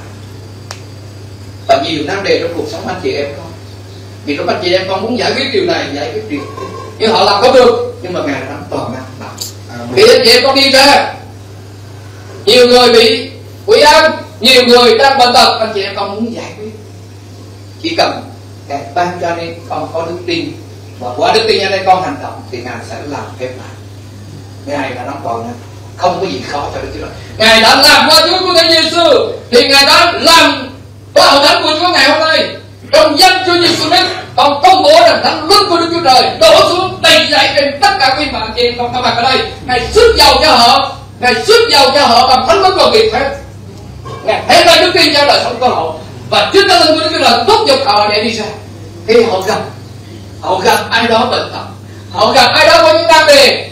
Và nhiều nan đề trong cuộc sống anh chị em con. Vì trong anh chị em con muốn giải quyết điều này, giải quyết điều này, nhưng họ làm không được. Nhưng mà Ngài đã toàn năng làm. Khi anh chị em con đi ra, nhiều người bị quỷ ám, nhiều người đang bệnh tật, anh chị em con muốn giải quyết, chỉ cần Ngài ban cho nên con có đức tin, và qua đức tin ở đây con hành động thì Ngài sẽ làm phép lạ. Ngài là đấng toàn năng, không có gì khó cho Đức Chúa. Ngài đã làm qua Chúa của Thầy Giêsu, thì Ngài đã làm qua hội thánh của Chúa ngày hôm nay. Trong danh Chúa Giêsu Christ, con công bố rằng Thánh Linh của Đức Chúa Trời đổ xuống đầy dạy trên tất cả quý bạn chị em con có mặt ở đây. Ngài xuất dầu cho họ, Ngài xuất dầu cho họ bằng Thánh Linh của việc phép. Ngài thêm ra đức tin cho đời sống của họ, và chính Thánh Linh của Đức Chúa Trời thúc giục họ để đi ra. Khi họ gặp ai đó bệnh tật, họ gặp ai đó có những nan đề,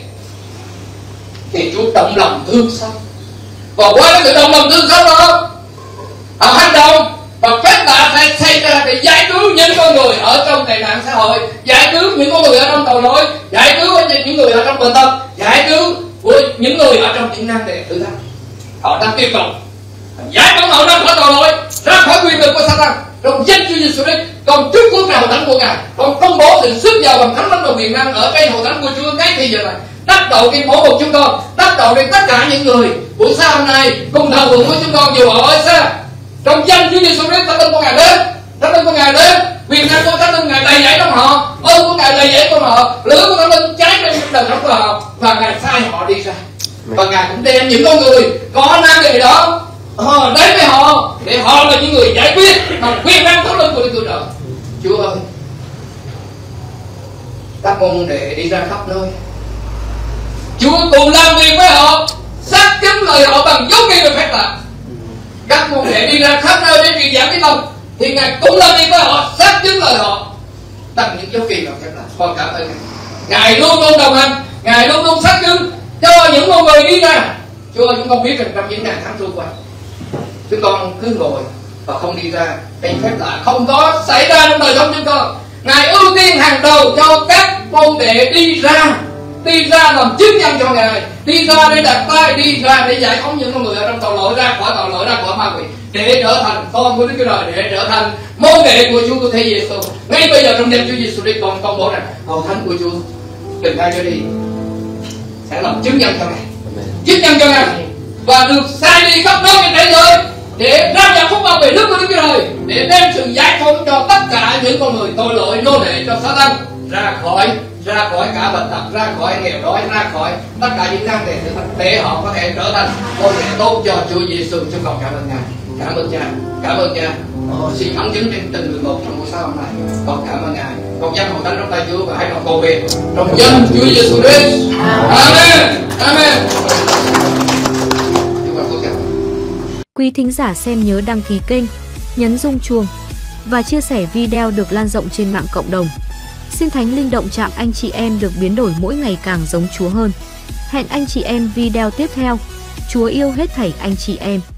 thì Chúa động lòng thương xót, và qua cái sự động lòng thương xót đó, họ hành động và phép lạ sẽ xảy ra để giải cứu những con người ở trong tệ nạn xã hội, giải cứu những con người ở trong tội lỗi, giải cứu những người ở trong bệnh tật, giải cứu những người ở trong những nan đề thử thách. Họ đang tiếp tục giải phóng họ ra khỏi tội lỗi, ra khỏi quyền lực của Satan. Trong danh Chúa Giêsu Christ, con chúc phước vào hội thánh của Ngài, con công bố sự xuất dầu bằng Thánh Linh và quyền năng ở cái hội thánh của Chúa ngay bây giờ này. Tác động trên mỗi một chúng con, tác động trên tất cả những người buổi sáng hôm nay cùng thờ phượng với chúng con dù họ ở xa. Trong danh Chúa Giêsu Christ, Thánh Linh của Ngài đến, Thánh Linh của Ngài đến, quyền năng của Thánh Linh Ngài đầy dẫy trong họ, ơn của Ngài đầy dẫy trong họ, lửa của Thánh Linh cháy trên đời sống của họ, và Ngài sai họ đi ra. Và Ngài cũng đem những con người có năng lực đó đến với họ, để họ là những người giải quyết bằng quyền năng Thánh Linh của Đức Chúa Trời. Chúa ơi, các môn đệ đi ra khắp nơi, Chúa cùng làm việc với họ, xác chứng lời họ bằng dấu ghi và phép lạ. Các môn đệ đi ra khắp nơi để truyền giảng Tiếng Ông, thì Ngài cũng làm việc với họ, xác chứng lời họ bằng những dấu ghi và phép lạ. Con cảm ơn Ngài. Ngài luôn luôn đồng hành, Ngài luôn luôn xác chứng cho những con người đi ra. Chúa ơi, chúng con biết rằng trong những ngày tháng trôi qua, Chúng con cứ ngồi và không đi ra. Đây phép lạ không có xảy ra trong đời sống chúng con. Ngài ưu tiên hàng đầu cho các môn đệ đi ra làm chứng nhân cho Ngài, đi ra để đặt tay, đi ra để giải phóng những con người ở trong tội lỗi, ra khỏi tội lỗi, ra khỏi ma quỷ, để trở thành con của Đức Chúa Trời, để trở thành môn đệ của Chúa Thầy Giêsu. Ngay bây giờ trong danh Chúa Giêsu đi, con công bố rằng hồn thánh của Chúa đừng ai cho đi sẽ làm chứng nhân cho Ngài, chứng nhân cho Ngài, và được sai đi khắp nơi trên thế giới để rao giảng phúc âm về nước của Đức Chúa Trời, để đem sự giải phóng cho tất cả những con người tội lỗi nô lệ cho Satan, ra khỏi cả bệnh tật, ra khỏi nghèo đói, ra khỏi tất cả những năng đề thử thách, để họ có thể trở thành con đệ tốt cho Chúa Giêsu. Chúng con cảm ơn Ngài, cảm ơn Cha, cảm ơn Cha. Xin ấn chứng trên từng người một trong buổi sáng hôm nay. Con cảm ơn Ngài. Con dâng hồn thánh trong tay Chúa và hãy đồng cầu nguyện trong danh Chúa Giêsu Christ. Amen. Amen. Quý thính giả xem nhớ đăng ký kênh, nhấn rung chuông và chia sẻ video được lan rộng trên mạng cộng đồng. Xin Thánh Linh động chạm anh chị em được biến đổi mỗi ngày càng giống Chúa hơn. Hẹn anh chị em video tiếp theo. Chúa yêu hết thảy anh chị em.